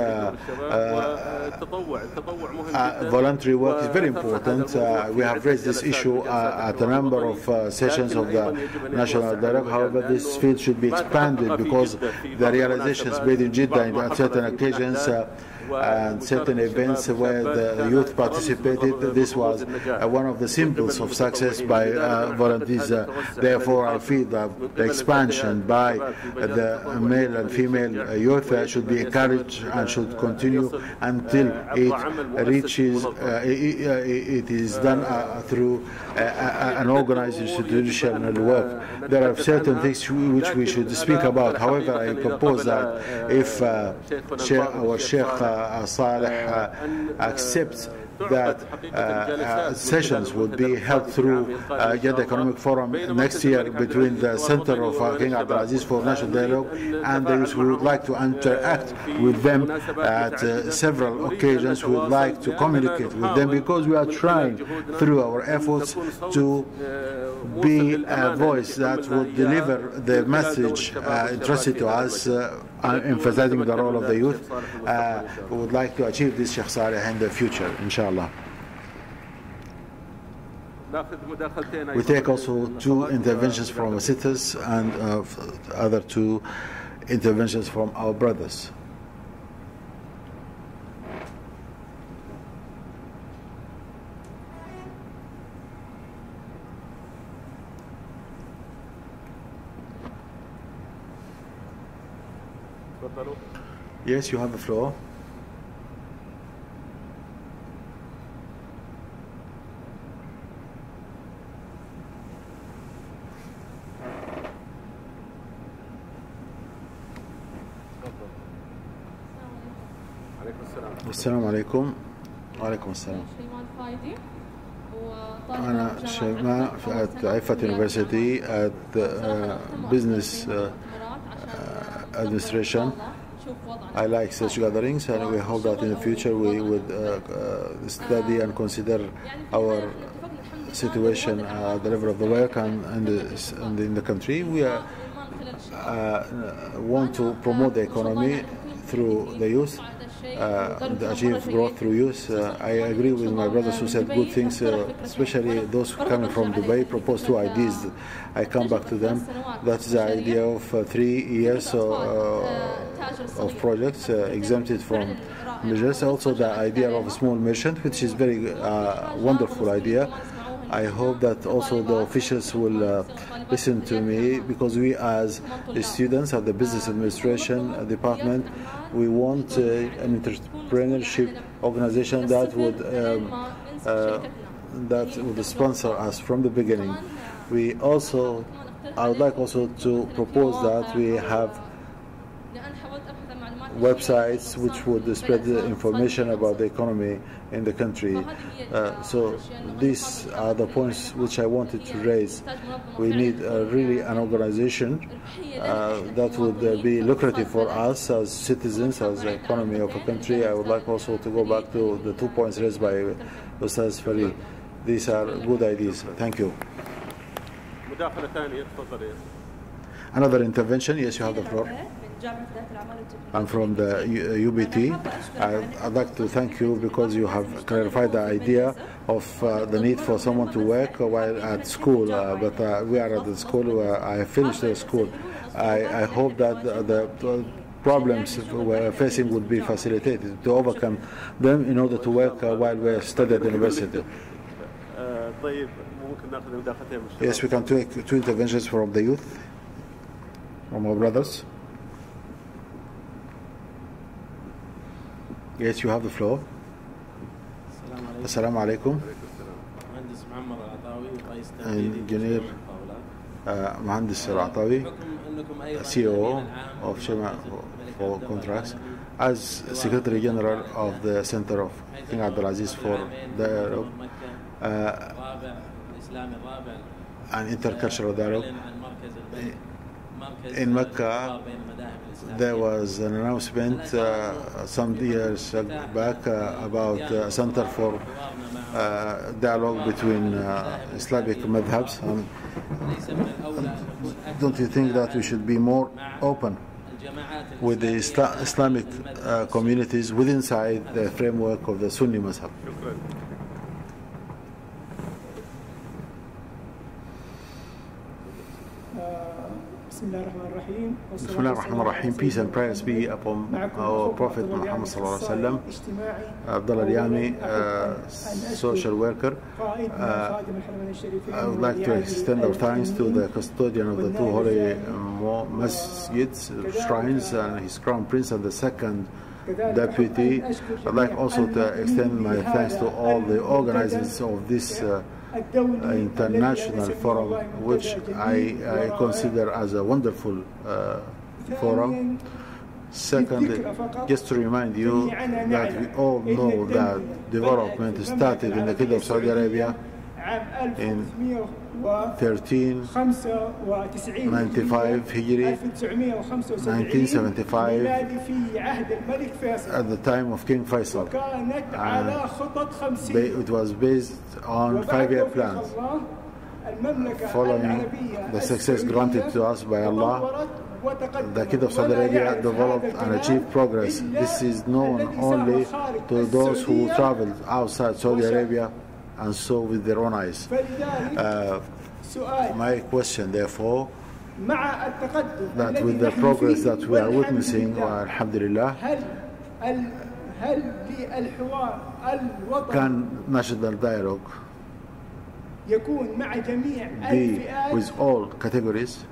voluntary work is very important. We have raised this issue at a number of sessions of the National Dialogue. However, this field should be expanded because the realizations made in Jeddah on certain occasions and certain events where the youth participated, this was one of the symbols of success by volunteers. Therefore, I feel that the expansion by the male and female youth should be encouraged and should continue until it reaches, it is done through an organized institutional work. There are certain things which we should speak about. However, I propose that if our Sheikh Saleh accepts that sessions would be held through Jeddah Economic Forum next year between the Center of King Abdulaziz for National Dialogue and those who would like to interact with them at several occasions. We would like to communicate with them because we are trying through our efforts to be a voice that would deliver the message entrusted to us, emphasizing the role of the youth. We would like to achieve this, Sheikh Saleh, in the future, inshallah. We take also 2 interventions from our sisters and other 2 interventions from our brothers. Yes, you have the floor. السلام عليكم. وعليكم السلام. أنا شيماء at عفة University at Business Administration. I like such gatherings, and we hope that in the future we would study and consider our situation at the level of the work and in the country. We want to promote the economy through the youth, achieve growth through youth. I agree with my brothers who said good things, especially those who coming from Dubai proposed 2 ideas. I come back to them. That's the idea of 3 years of projects exempted from measures. Also the idea of a small merchant, which is very wonderful idea. I hope that also the officials will listen to me, because we as students at the Business Administration Department, we want an entrepreneurship organization that would sponsor us from the beginning. I would like also to propose that we have websites which would spread the information about the economy in the country. So these are the points which I wanted to raise. We need really an organization that would be lucrative for us as citizens, as the economy of a country. I would like also to go back to the 2 points raised by Ustaz Farid. These are good ideas. Thank you. Another intervention? Yes, you have the floor. I'm from the UBT. I'd like to thank you because you have clarified the idea of the need for someone to work while at school. But we are at the school. I have finished the school. I hope that the problems we're facing would be facilitated to overcome them in order to work while we study at the university. Yes, we can take 2 interventions from the youth, from our brothers. Yes, you have the floor. Assalamu alaikum. Engineer Mohandes Al-Atawi, CEO of Shema for Contracts, as Secretary-General of the Center of King Abdulaziz for Dialogue and Intercultural Dialogue. In Mecca, there was an announcement some years back about a center for dialogue between Islamic madhabs. Don't you think that we should be more open with the Islamic communities within inside the framework of the Sunni madhab? Bismillah ar-Rahman ar-Rahim. Peace and prayers be upon our Prophet Muhammad sallallahu alaihi wasallam. Abdul Yami, social worker. I would like to extend our thanks to the custodian of the 2 holy masjids, shrines, and his crown prince and the 2nd deputy. I'd like also to extend my thanks to all the organizers of this international forum, which I consider as a wonderful forum. Secondly, just to remind you that we all know that development started in the Kingdom of Saudi Arabia in 1395 Hijri, 1975, at the time of King Faisal. And it was based on 5-year plans. Following the success granted to us by Allah, the Kingdom of Saudi Arabia developed and achieved progress. This is known only to those who traveled outside Saudi Arabia and saw with their own eyes. My question, therefore, that with the progress that we are witnessing, alhamdulillah, can national dialogue be with all categories?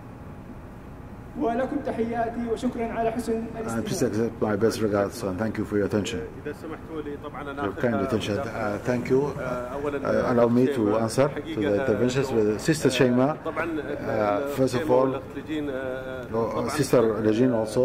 Please accept my best regards and thank you for your attention. Your kind attention. Thank you. Allow me to answer to the interventions with Sister Shema. First of all, Sister Regine also.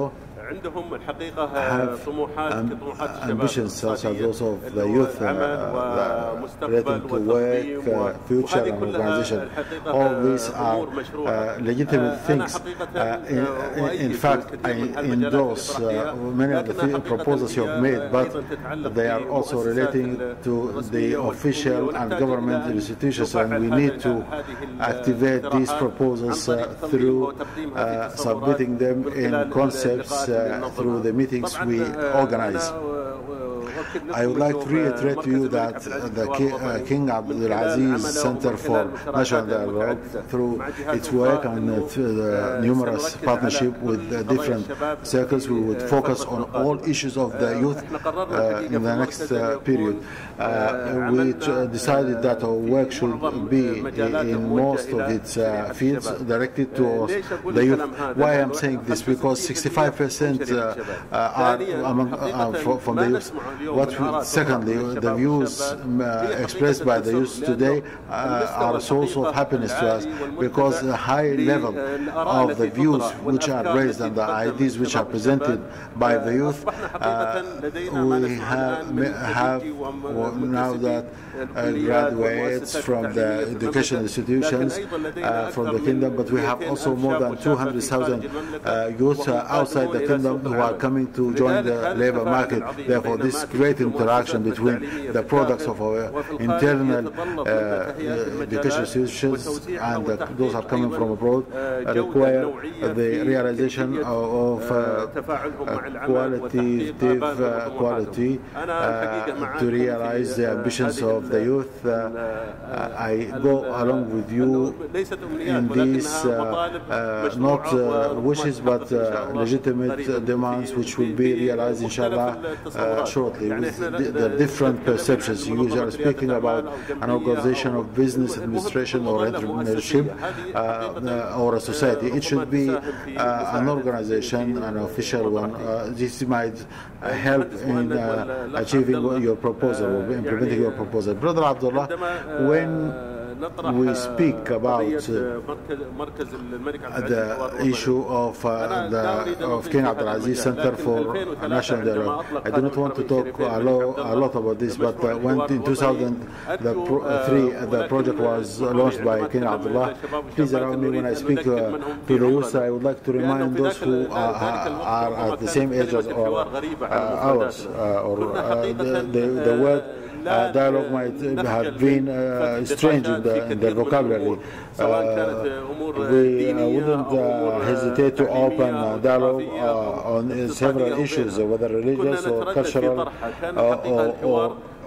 have ambitions such as those of the youth relating to work, future and organization. All these are legitimate things. In fact, I endorse many of the proposals you have made, but they are also relating to the official and government institutions, and we need to activate these proposals through submitting them in concepts through the meetings we organize. I would like to reiterate to you that the King Abdulaziz Center for National Dialogue, through its work and numerous partnership with different circles, we would focus on all issues of the youth in the next period. We decided that our work should be in most of its fields directed towards the youth. Why I'm saying this? Because 65% are from the youth. Secondly, the views expressed by the youth today are a source of happiness to us, because the high level of the views which are raised and the ideas which are presented by the youth, we have now that graduates from the education institutions from the kingdom, but we have also more than 200,000 youth outside the kingdom who are coming to join the labor market. Therefore, this great interaction between the products of our internal education institutions and those are coming from abroad require the realization of qualitative quality to realize the ambitions of the youth. I go along with you in these not wishes but legitimate demands which will be realized inshallah shortly, with the different perceptions. You are speaking about an organization of business administration or entrepreneurship or a society. It should be an organization, an official one. This might help in achieving your proposal or implementing your proposal. Brother Abdullah, when we speak about the issue of King Abdulaziz Center for National Dialogue, I do not want to talk a lot about this, but when in 2003 the project was launched by King Abdullah, please allow me, when I speak to the youth, I would like to remind those who are at the same age as ours, or the word dialogue might have been strange in the vocabulary. We wouldn't hesitate to open dialogue on several issues, whether religious or cultural or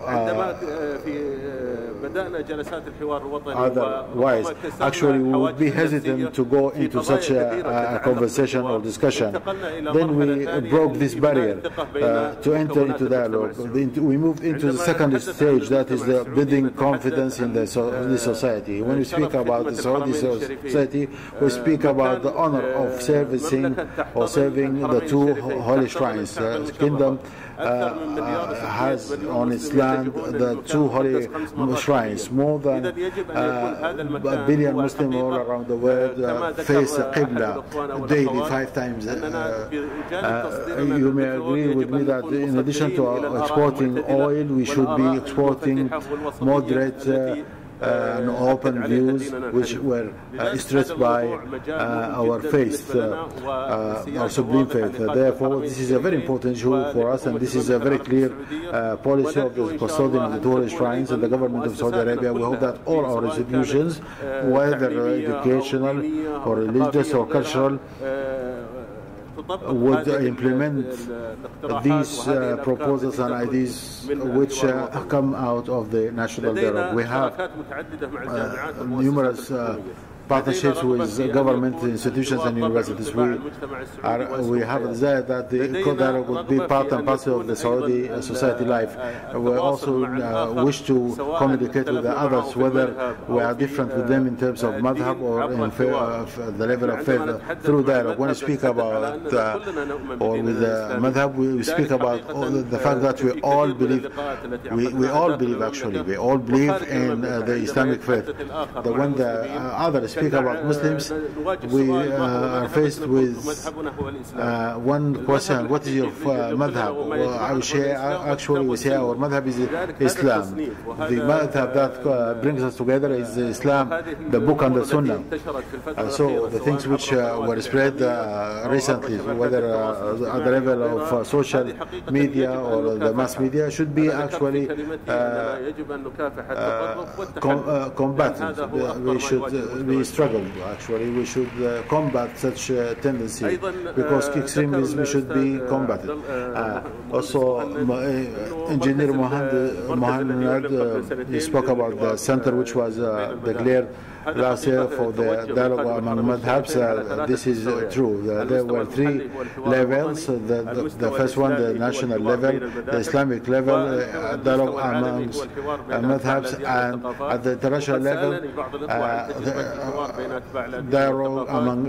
otherwise. Actually, we would be hesitant to go into such a conversation or discussion. Then we broke this barrier to enter into dialogue. We moved into the second stage, that is the building confidence in the society. When we speak about the Saudi society, we speak about the honor of serving the two holy shrines. The kingdom has on its land the two holy shrines. More than a billion Muslims all around the world face Qibla daily 5 times. You may agree with me that in addition to exporting oil, we should be exporting moderate and open views which were stressed by our faith, our sublime faith. Therefore, this is a very important issue for us, and this is a very clear policy of the Custodian of the two shrines and the government of Saudi Arabia. We hope that all our institutions, whether educational or religious or cultural, would implement these proposals and ideas which come out of the national dialogue. We have numerous partnerships with government institutions and universities. We have a desire that the dialogue would be part and parcel of the Saudi society life. We also wish to communicate with the others, whether we are different with them in terms of madhab or in the level of faith, through dialogue. When we speak about or with the madhab, we speak about the fact that we all believe actually, we all believe in the Islamic faith. When the others speak about Muslims, we are faced with one question: what is your madhab? Actually, we say our madhab is Islam. The madhab that brings us together is Islam, the book and the Sunnah. So the things which were spread recently, whether at the level of social media or the mass media, should be actually combated. We should be struggled. Actually, we should combat such tendency, because extremism should be combated. Also, Engineer Mohammed he spoke about the center which was declared last year for the dialogue among madhabs. This is true. There were 3 levels. The first one, the national level, the Islamic level, dialogue amongst madhabs, and at the international level, dialogue among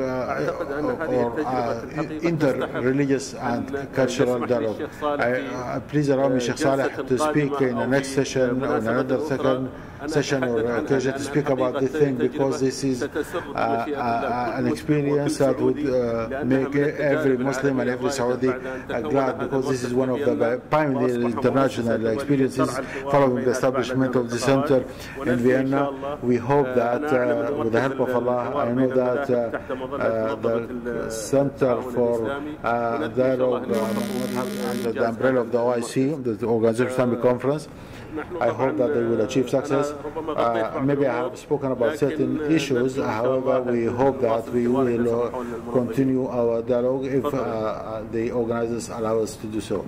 inter-religious and cultural dialogue. Please allow me, Sheikh Saleh, to speak in the next session, or in another session or occasion, to speak about this thing, because this is an experience that would make every Muslim and every Saudi glad, because this is one of the pioneer international experiences following the establishment of the center in Vienna. We hope that with the help of Allah, I know that the Center for Dialogue under the umbrella of the OIC, the Organization of Islamic Conference, I hope that they will achieve success. Maybe I have spoken about certain issues, however, we hope that we will continue our dialogue if the organizers allow us to do so.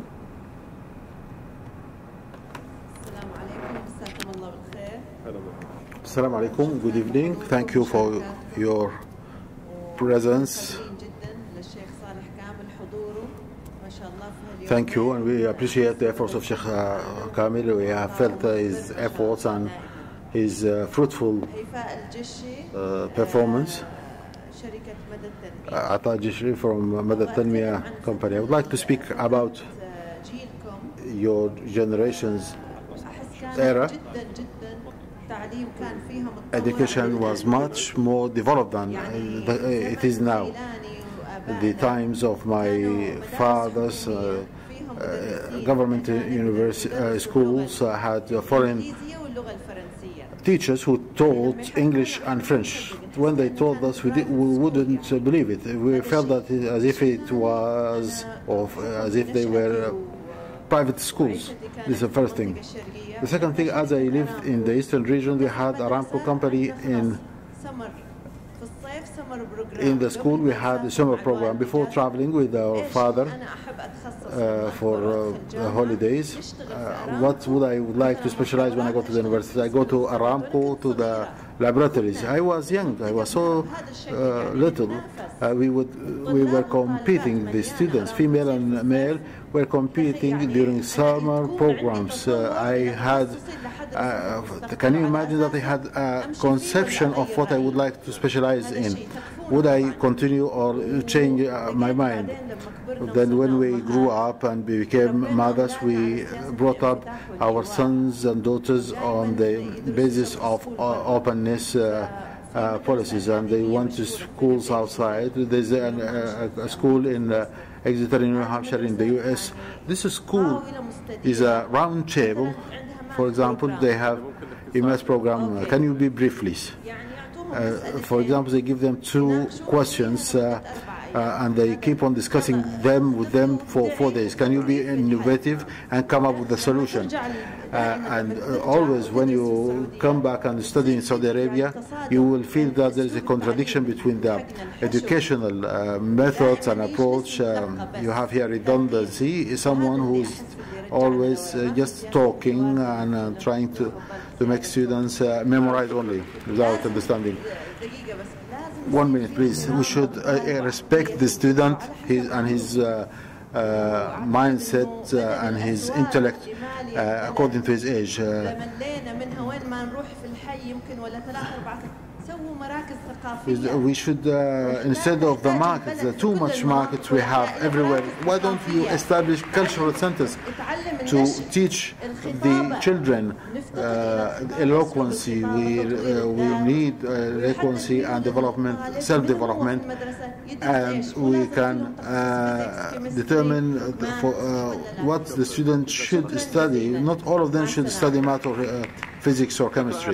Assalamu alaikum, good evening. Thank you for your presence. Thank you, and we appreciate the efforts of Sheikh Kamil. We have felt his efforts and his fruitful performance. Ata Jishri from Madad Tanmiya company. I would like to speak about your generation's era. Education was much more developed than it is now. The times of my father's government schools had foreign teachers who taught English and French. When they told us, we wouldn't believe it. We felt that as if it was, or as if they were private schools. This is the first thing. The second thing, as I lived in the eastern region, we had Aramco company in the school. We had a summer program before traveling with our father for holidays. What would I like to specialize when I go to the university? I go to Aramco, to the laboratories. I was young. I was so little. We were competing. The students, female and male, were competing during summer programs. Can you imagine that I had a conception of what I would like to specialize in? Would I continue or change my mind? Then when we grew up and we became mothers, we brought up our sons and daughters on the basis of openness policies, and they went to schools outside. There's a school in Exeter in New Hampshire in the US. This school is a round table. For example, they have a math program. Can you be brief, please? For example, they give them 2 questions and they keep on discussing them with them for 4 days. Can you be innovative and come up with a solution? And always when you come back and study in Saudi Arabia, you will feel that there is a contradiction between the educational methods and approach. You have here redundancy, someone who is always just talking and trying to make students memorize only without understanding. 1 minute, please. We should respect the student and his mindset and his intellect according to his age. We should, instead of the markets, the too much markets we have everywhere, why don't you establish cultural centers to teach the children eloquency? We need eloquency and development, self-development, and we can determine what the student should study. Not all of them should study math or physics or chemistry.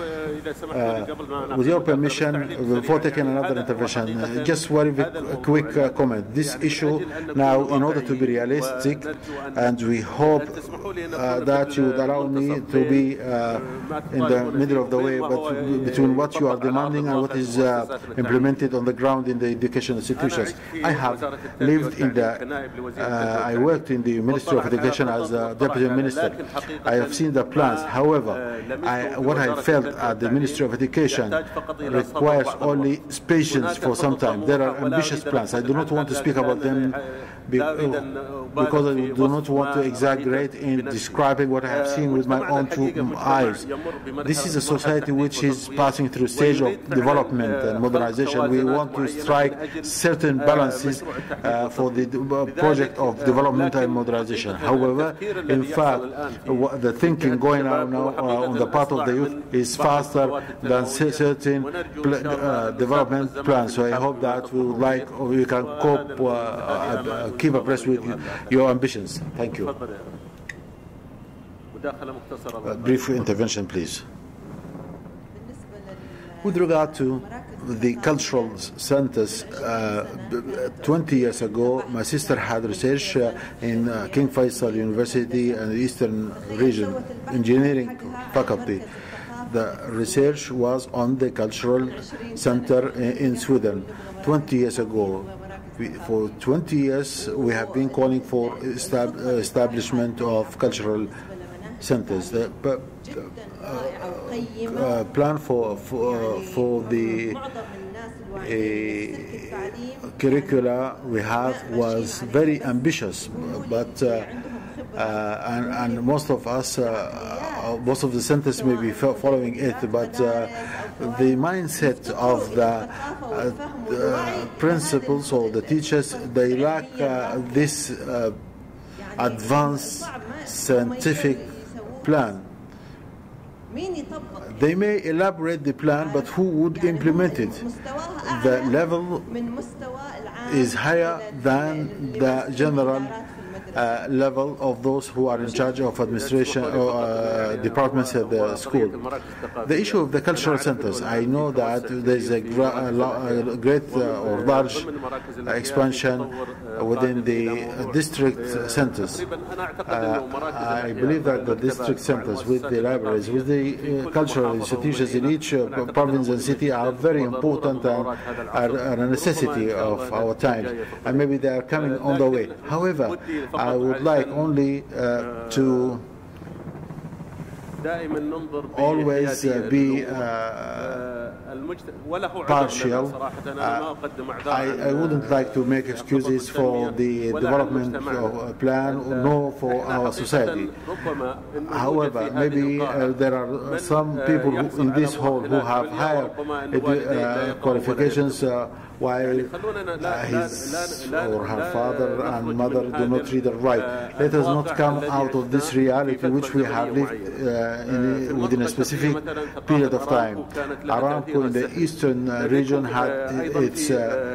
With your permission, before taking another intervention, just very quick comment. This issue now, in order to be realistic, and we hope that you would allow me to be in the middle of the way, but between what you are demanding and what is implemented on the ground in the education institutions. I have lived in I worked in the Ministry of Education as a Deputy Minister. I have seen the plans. However, what I felt at the Ministry of Education requires only patience for some time. There are ambitious plans. I do not want to speak about them because I do not want to exaggerate in describing what I have seen with my own two eyes. This is a society which is passing through a stage of development and modernization. We want to strike certain balances for the project of development and modernization. However, in fact, the thinking going on now on the part of the youth is faster than certain development plans. So I hope that we can cope, keep abreast with your ambitions. Thank you. Brief intervention, please. With regard to the cultural centers, 20 years ago, my sister had research in King Faisal University and the Eastern Region Engineering Faculty. The research was on the cultural center in Sweden 20 years ago. For 20 years, we have been calling for establishment of cultural centers. The plan for the curricula we have was very ambitious, but and most of us, most of the centers may be following it, but the mindset of the principals or the teachers, they lack this advanced scientific plan. They may elaborate the plan, but who would implement it? The level is higher than the general level of those who are in charge of administration or departments at the school. The issue of the cultural centers, I know that there is a great or large expansion within the district centers. I believe that the district centers with the libraries, with the cultural institutions in each province and city are very important and are a necessity of our times, and maybe they are coming on the way. However, I would like only to always be partial. I wouldn't like to make excuses for the development plan nor for our society. However, maybe there are some people in this hall who have higher qualifications while his or her father and mother do not read or write. Let us not come out of this reality which we have lived within a specific period of time. Aramco in the eastern region had its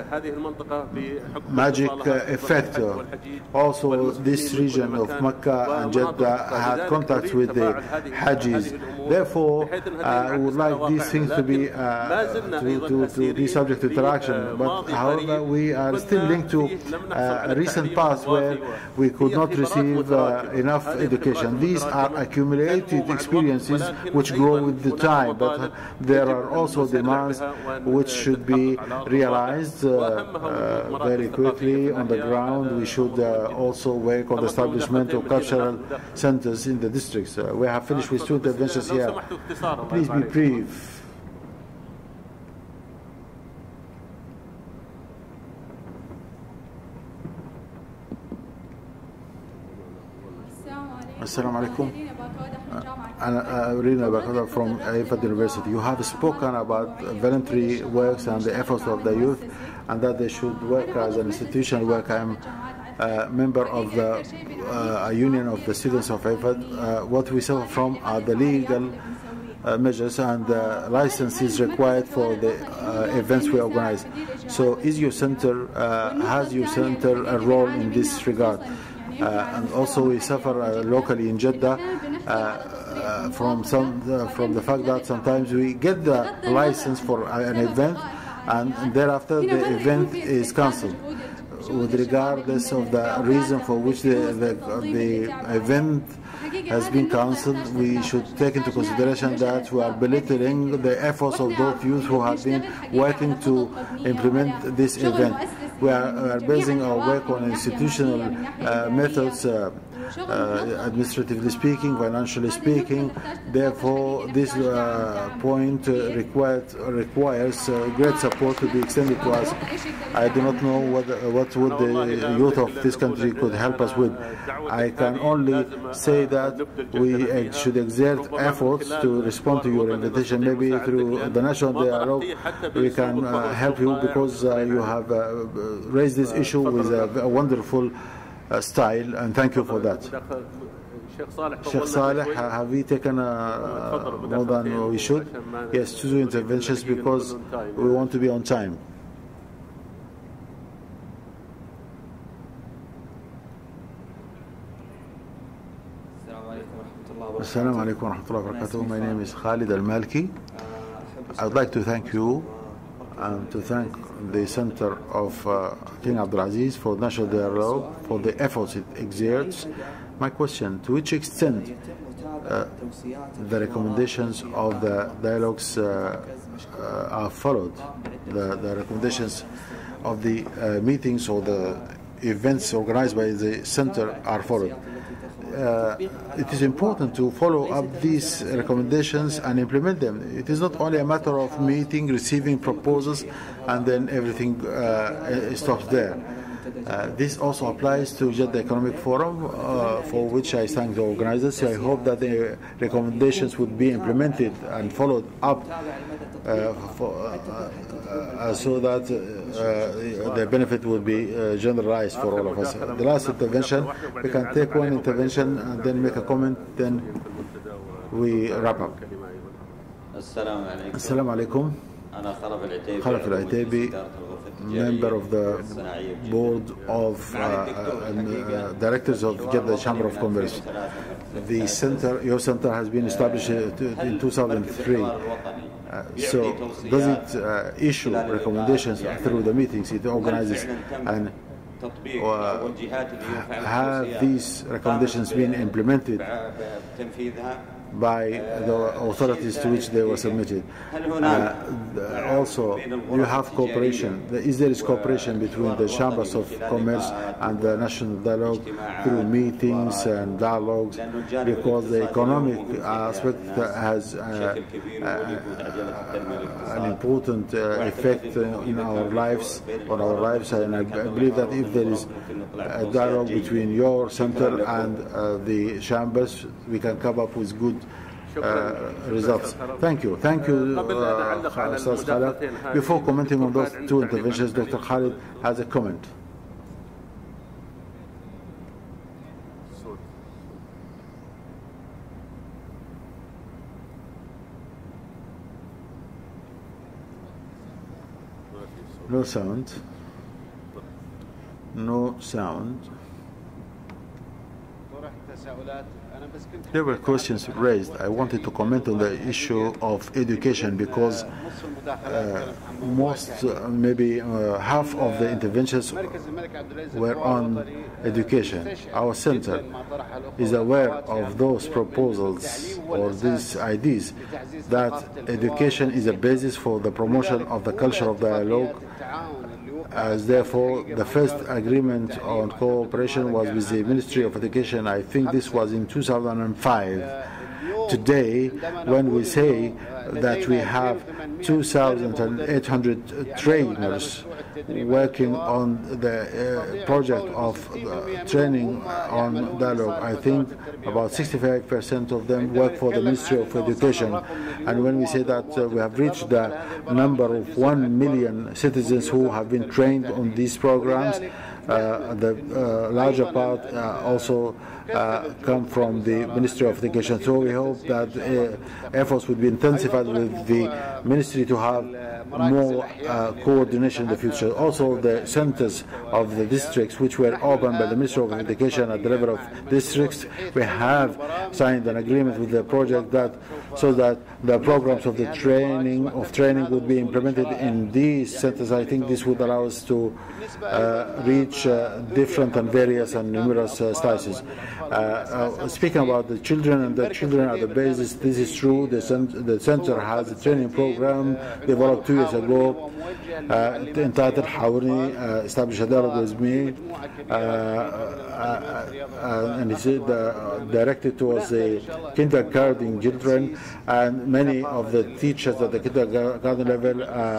magic effect. Also, this region of Mecca and Jeddah had contact with the Hajis. Therefore, I would like these things to be subject to interaction. But however, we are still linked to a recent past where we could not receive enough education. These are accumulated experiences which grow with the time, but there are also demands which should be realized very quickly on the ground. We should also work on the establishment of cultural centers in the districts. We have finished with two interventions here. Please be brief. السلام عليكم. Rina from Fahd University. You have spoken about voluntary works and the efforts of the youth, and that they should work as an institutional work. I'm a member of the union of the students of Fahd. What we suffer from are the legal measures and licenses required for the events we organize. So has your center a role in this regard? And also we suffer locally in Jeddah from the fact that sometimes we get the license for an event and thereafter the event is cancelled. With regardless of the reason for which the event has been cancelled, we should take into consideration that we are belittling the efforts of those youth who have been working to implement this event. We are basing our work on institutional methods, administratively speaking, financially speaking. Therefore, this point requires great support to be extended to us. I do not know what would the youth of this country could help us with. I can only say that we should exert efforts to respond to your invitation. Maybe through the national dialogue we can help you, because you have raised this issue with a wonderful style, and thank you for that. Sheikh Saleh, have we taken more than we should? Yes, 2 interventions because we want to be on time. Assalamu alaikum wa rahmatullahi wa barakatuh. My name is Khalid Al-Malki. I would like to thank you and to thank the Center of King Abdulaziz for National Dialogue for the efforts it exerts. My question, to which extent the recommendations of the dialogues are followed? The recommendations of the meetings or the events organized by the Center are followed. It is important to follow up these recommendations and implement them. It is not only a matter of meeting, receiving proposals, and then everything stops there. This also applies to Jeddah Economic Forum, for which I thank the organizers. I hope that the recommendations would be implemented and followed up so that the benefit would be generalized for all of us. The last intervention, we can take one intervention and then make a comment, then we wrap up. Assalamu alaikum. Khalaf Al-Aitaibi, member of the board of directors of Jeddah Chamber of Commerce. The center, your center, has been established in 2003. So does it issue recommendations through the meetings it organizes, and have these recommendations been implemented by the authorities to which they were submitted? Also, you have cooperation. Is there cooperation between the chambers of commerce and the national dialogue through meetings and dialogues? Because the economic aspect has an important effect in our lives, and I believe that if there is a dialogue between your center and the chambers, we can come up with good results. Thank you. Thank you, Ustaz Khalid. Before commenting on those 2 interventions, Dr. Khalid has a comment. No sound. No sound. There were questions raised. I wanted to comment on the issue of education, because maybe half of the interventions were on education. Our center is aware of those proposals or these ideas, that education is a basis for the promotion of the culture of dialogue, as therefore the first agreement on cooperation was with the Ministry of Education. I think this was in 2005. Today, when we say that we have 2,800 trainers working on the project of training on dialogue. I think about 65% of them work for the Ministry of Education. And when we say that we have reached the number of 1 million citizens who have been trained on these programs, the larger part also come from the Ministry of Education. So we hope that efforts will be intensified with the Ministry to have more coordination in the future. Also, the centers of the districts, which were opened by the Ministry of Education at the level of districts, we have signed an agreement with the project that so that the programs of the training would be implemented in these centers. I think this would allow us to reach different and various and numerous stages. Speaking about the children, and the children are the basis, this is true. The center has a training program developed 2 years ago entitled Hawni, established a dialogue with me, and it's directed towards the kindergarten children, and many of the teachers at the kindergarten level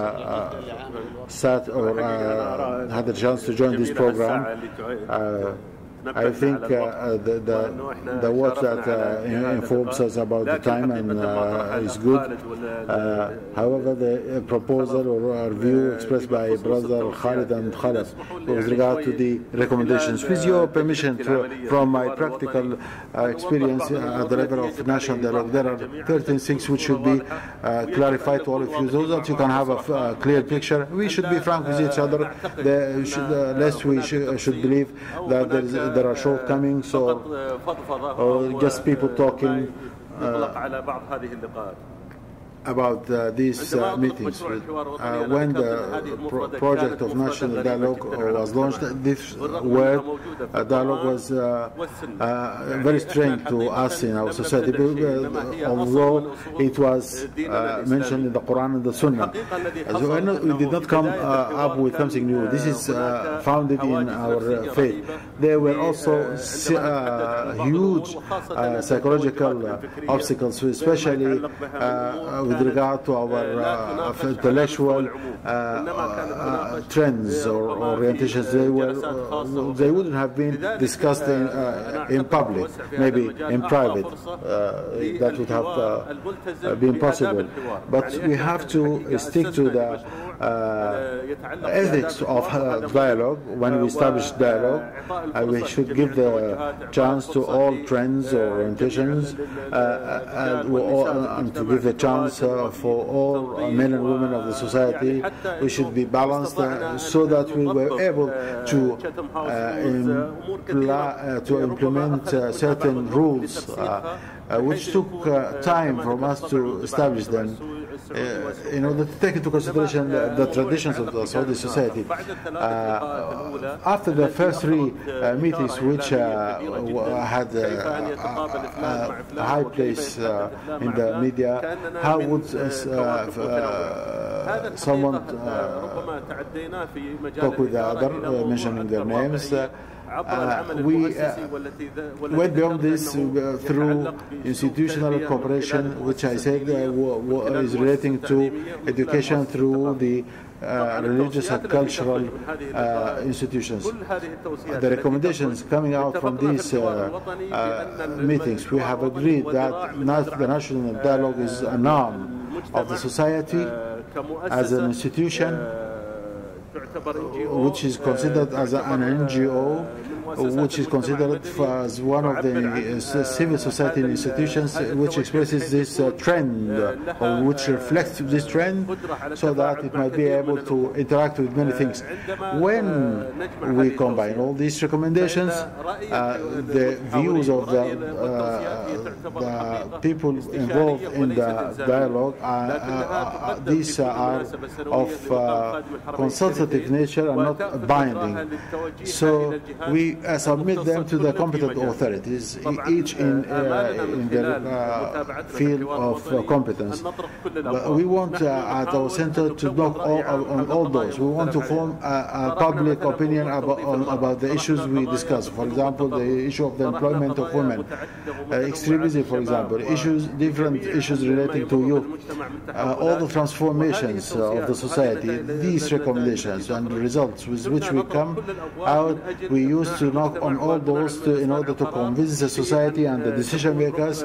sat or had the chance to join this program. I think the work that informs us about the time and is good. However, the proposal or our view expressed by Brother Khalid and Khalaf with regard to the recommendations. With your permission, from my practical experience at the level of national dialogue, there are 13 things which should be clarified to all of you, so that you can have a clear picture. We should be frank with each other, lest we should believe that there are shortcomings or just people talking about these meetings. When the project of national dialogue was launched, this word dialogue was very strange to us in our society, although it was mentioned in the Quran and the Sunnah. So we did not come up with something new. This is founded in our faith. There were also huge psychological obstacles, especially with regard to our intellectual trends or orientations. They wouldn't have been discussed in public, maybe in private. That would have been possible. But we have to stick to the ethics of dialogue. When we establish dialogue, we should give the chance to all trends or orientations, and to give the chance for all men and women of the society. We should be balanced so that we were able to implement certain rules, which took time for us to establish them. In order to take into consideration the traditions of the Saudi society. After the first 3 meetings, which had a high place in the media, how would someone talk with the other, mentioning their names? We went beyond this through institutional cooperation, which I said is relating to education through the religious and cultural institutions. The recommendations coming out from these meetings, we have agreed that the national dialogue is an arm of the society as an institution, which is considered as an NGO, which is considered as one of the civil society institutions which expresses this trend, or which reflects this trend, so that it might be able to interact with many things. When we combine all these recommendations, the views of the people involved in the dialogue, these are of consultative nature and not binding. So we submit them to the competent authorities, each in their field of competence. We want at our center to knock on all doors. We want to form a public opinion about the issues we discuss. For example, the issue of the employment of women, extremism, for example, different issues relating to youth, all the transformations of the society. These recommendations and results with which we come out, we used to knock on all doors in order to convince the society and the decision makers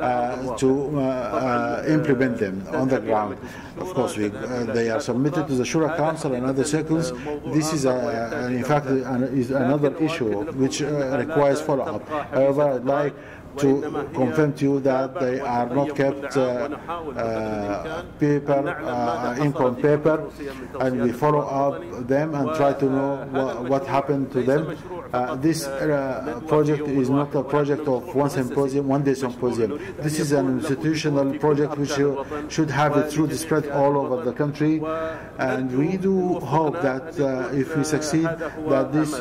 to implement them on the ground. Of course, they are submitted to the Shura Council and other circles. This is, in fact, is another issue which requires follow-up. However, I'd like to confirm to you that they are not kept ink on paper, and we follow up them and try to know what happened to them. This project is not a project of one day symposium. This is an institutional project which should have its root spread all over the country, and we do hope that if we succeed, that this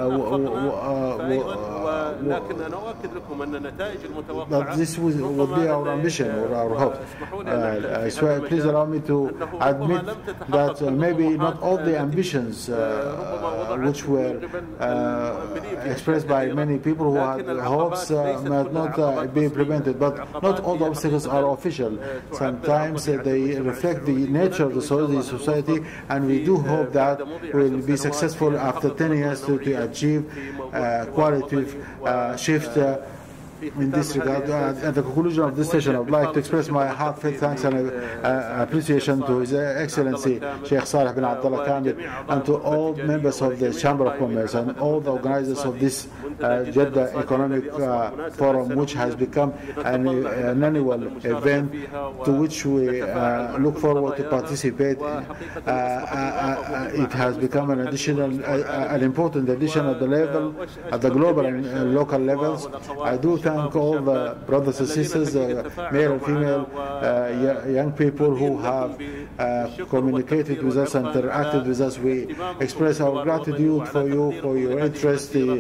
would be our ambition or our hope. I swear, please allow me to admit that maybe not all the ambitions which were expressed by many people who had hopes might not be implemented, but not all the obstacles are official. Sometimes they reflect the nature of the society, and we do hope that we'll be successful after 10 years to achieve qualitative shift in this regard. At the conclusion of this session, I would like to express my heartfelt thanks and appreciation to His Excellency Sheikh Saleh bin Abdullah Kamil and to all members of the Chamber of Commerce and all the organizers of this Jeddah Economic Forum, which has become an annual event to which we look forward to participate. It has become an important addition at the global and local levels. I do thank all the brothers and sisters, male and female, young people who have communicated with us and interacted with us. We express our gratitude for you, for your interest in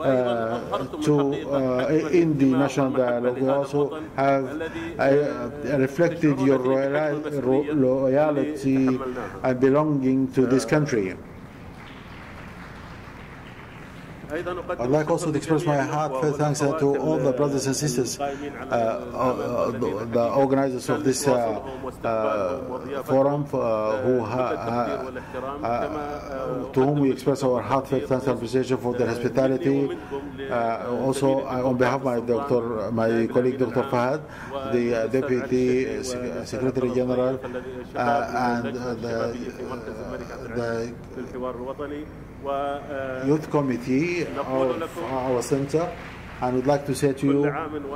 the national dialogue. We also have reflected your loyalty and belonging to this country. I'd like also to express my heartfelt thanks to all the brothers and sisters, the organizers of this forum, to whom we express our heartfelt thanks and appreciation for their hospitality. Also, on behalf of my colleague Dr. Fahd, the Deputy Secretary-General, and the Youth Committee of our center, and would like to say to you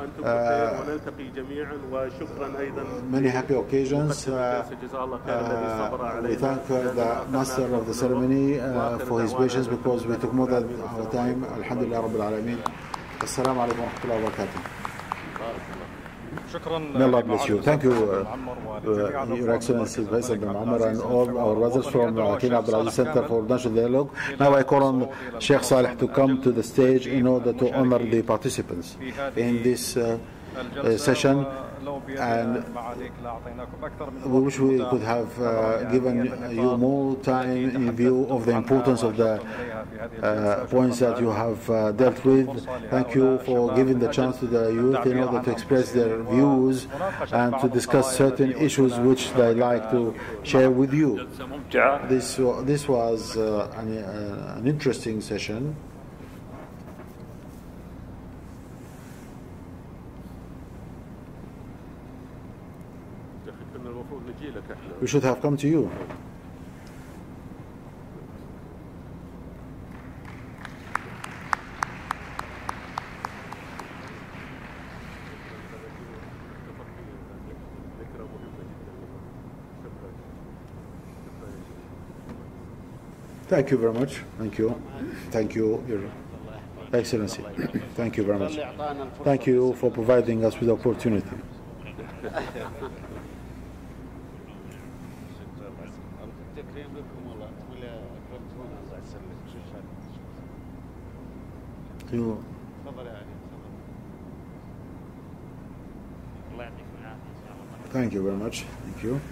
many happy occasions. We thank the Master of the ceremony for his patience, because we took more than our time. Alhamdulillah Rabbil Alameen. Assalamu alaikum wa rahmatullahi wa barakatuh. May Allah bless you. Thank you, Your Excellency Faisal bin Al-Muammar, and all our brothers from King Abdulaziz Center for National Dialogue. Now I call on Sheikh Saleh to come to the stage in order to honor the participants in this session, and we wish we could have given you more time in view of the importance of the points that you have dealt with. Thank you for giving the chance to the youth in order to express their views and to discuss certain issues which they like to share with you. This was an interesting session. We should have come to you. Thank you very much. Thank you. Thank you, Your Excellency. Thank you very much. Thank you for providing us with the opportunity. Thank you very much. Thank you.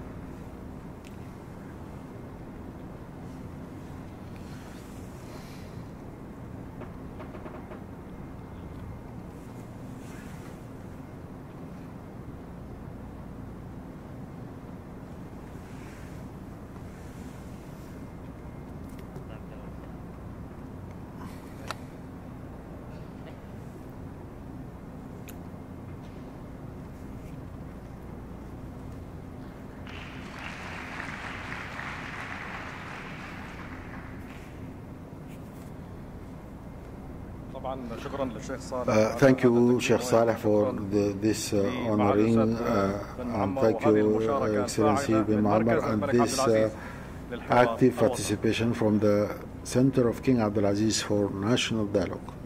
Thank you, Sheikh Saleh, for this honoring, and thank you, Excellency bin Muammar, and this active participation from the Center of King Abdulaziz for National Dialogue.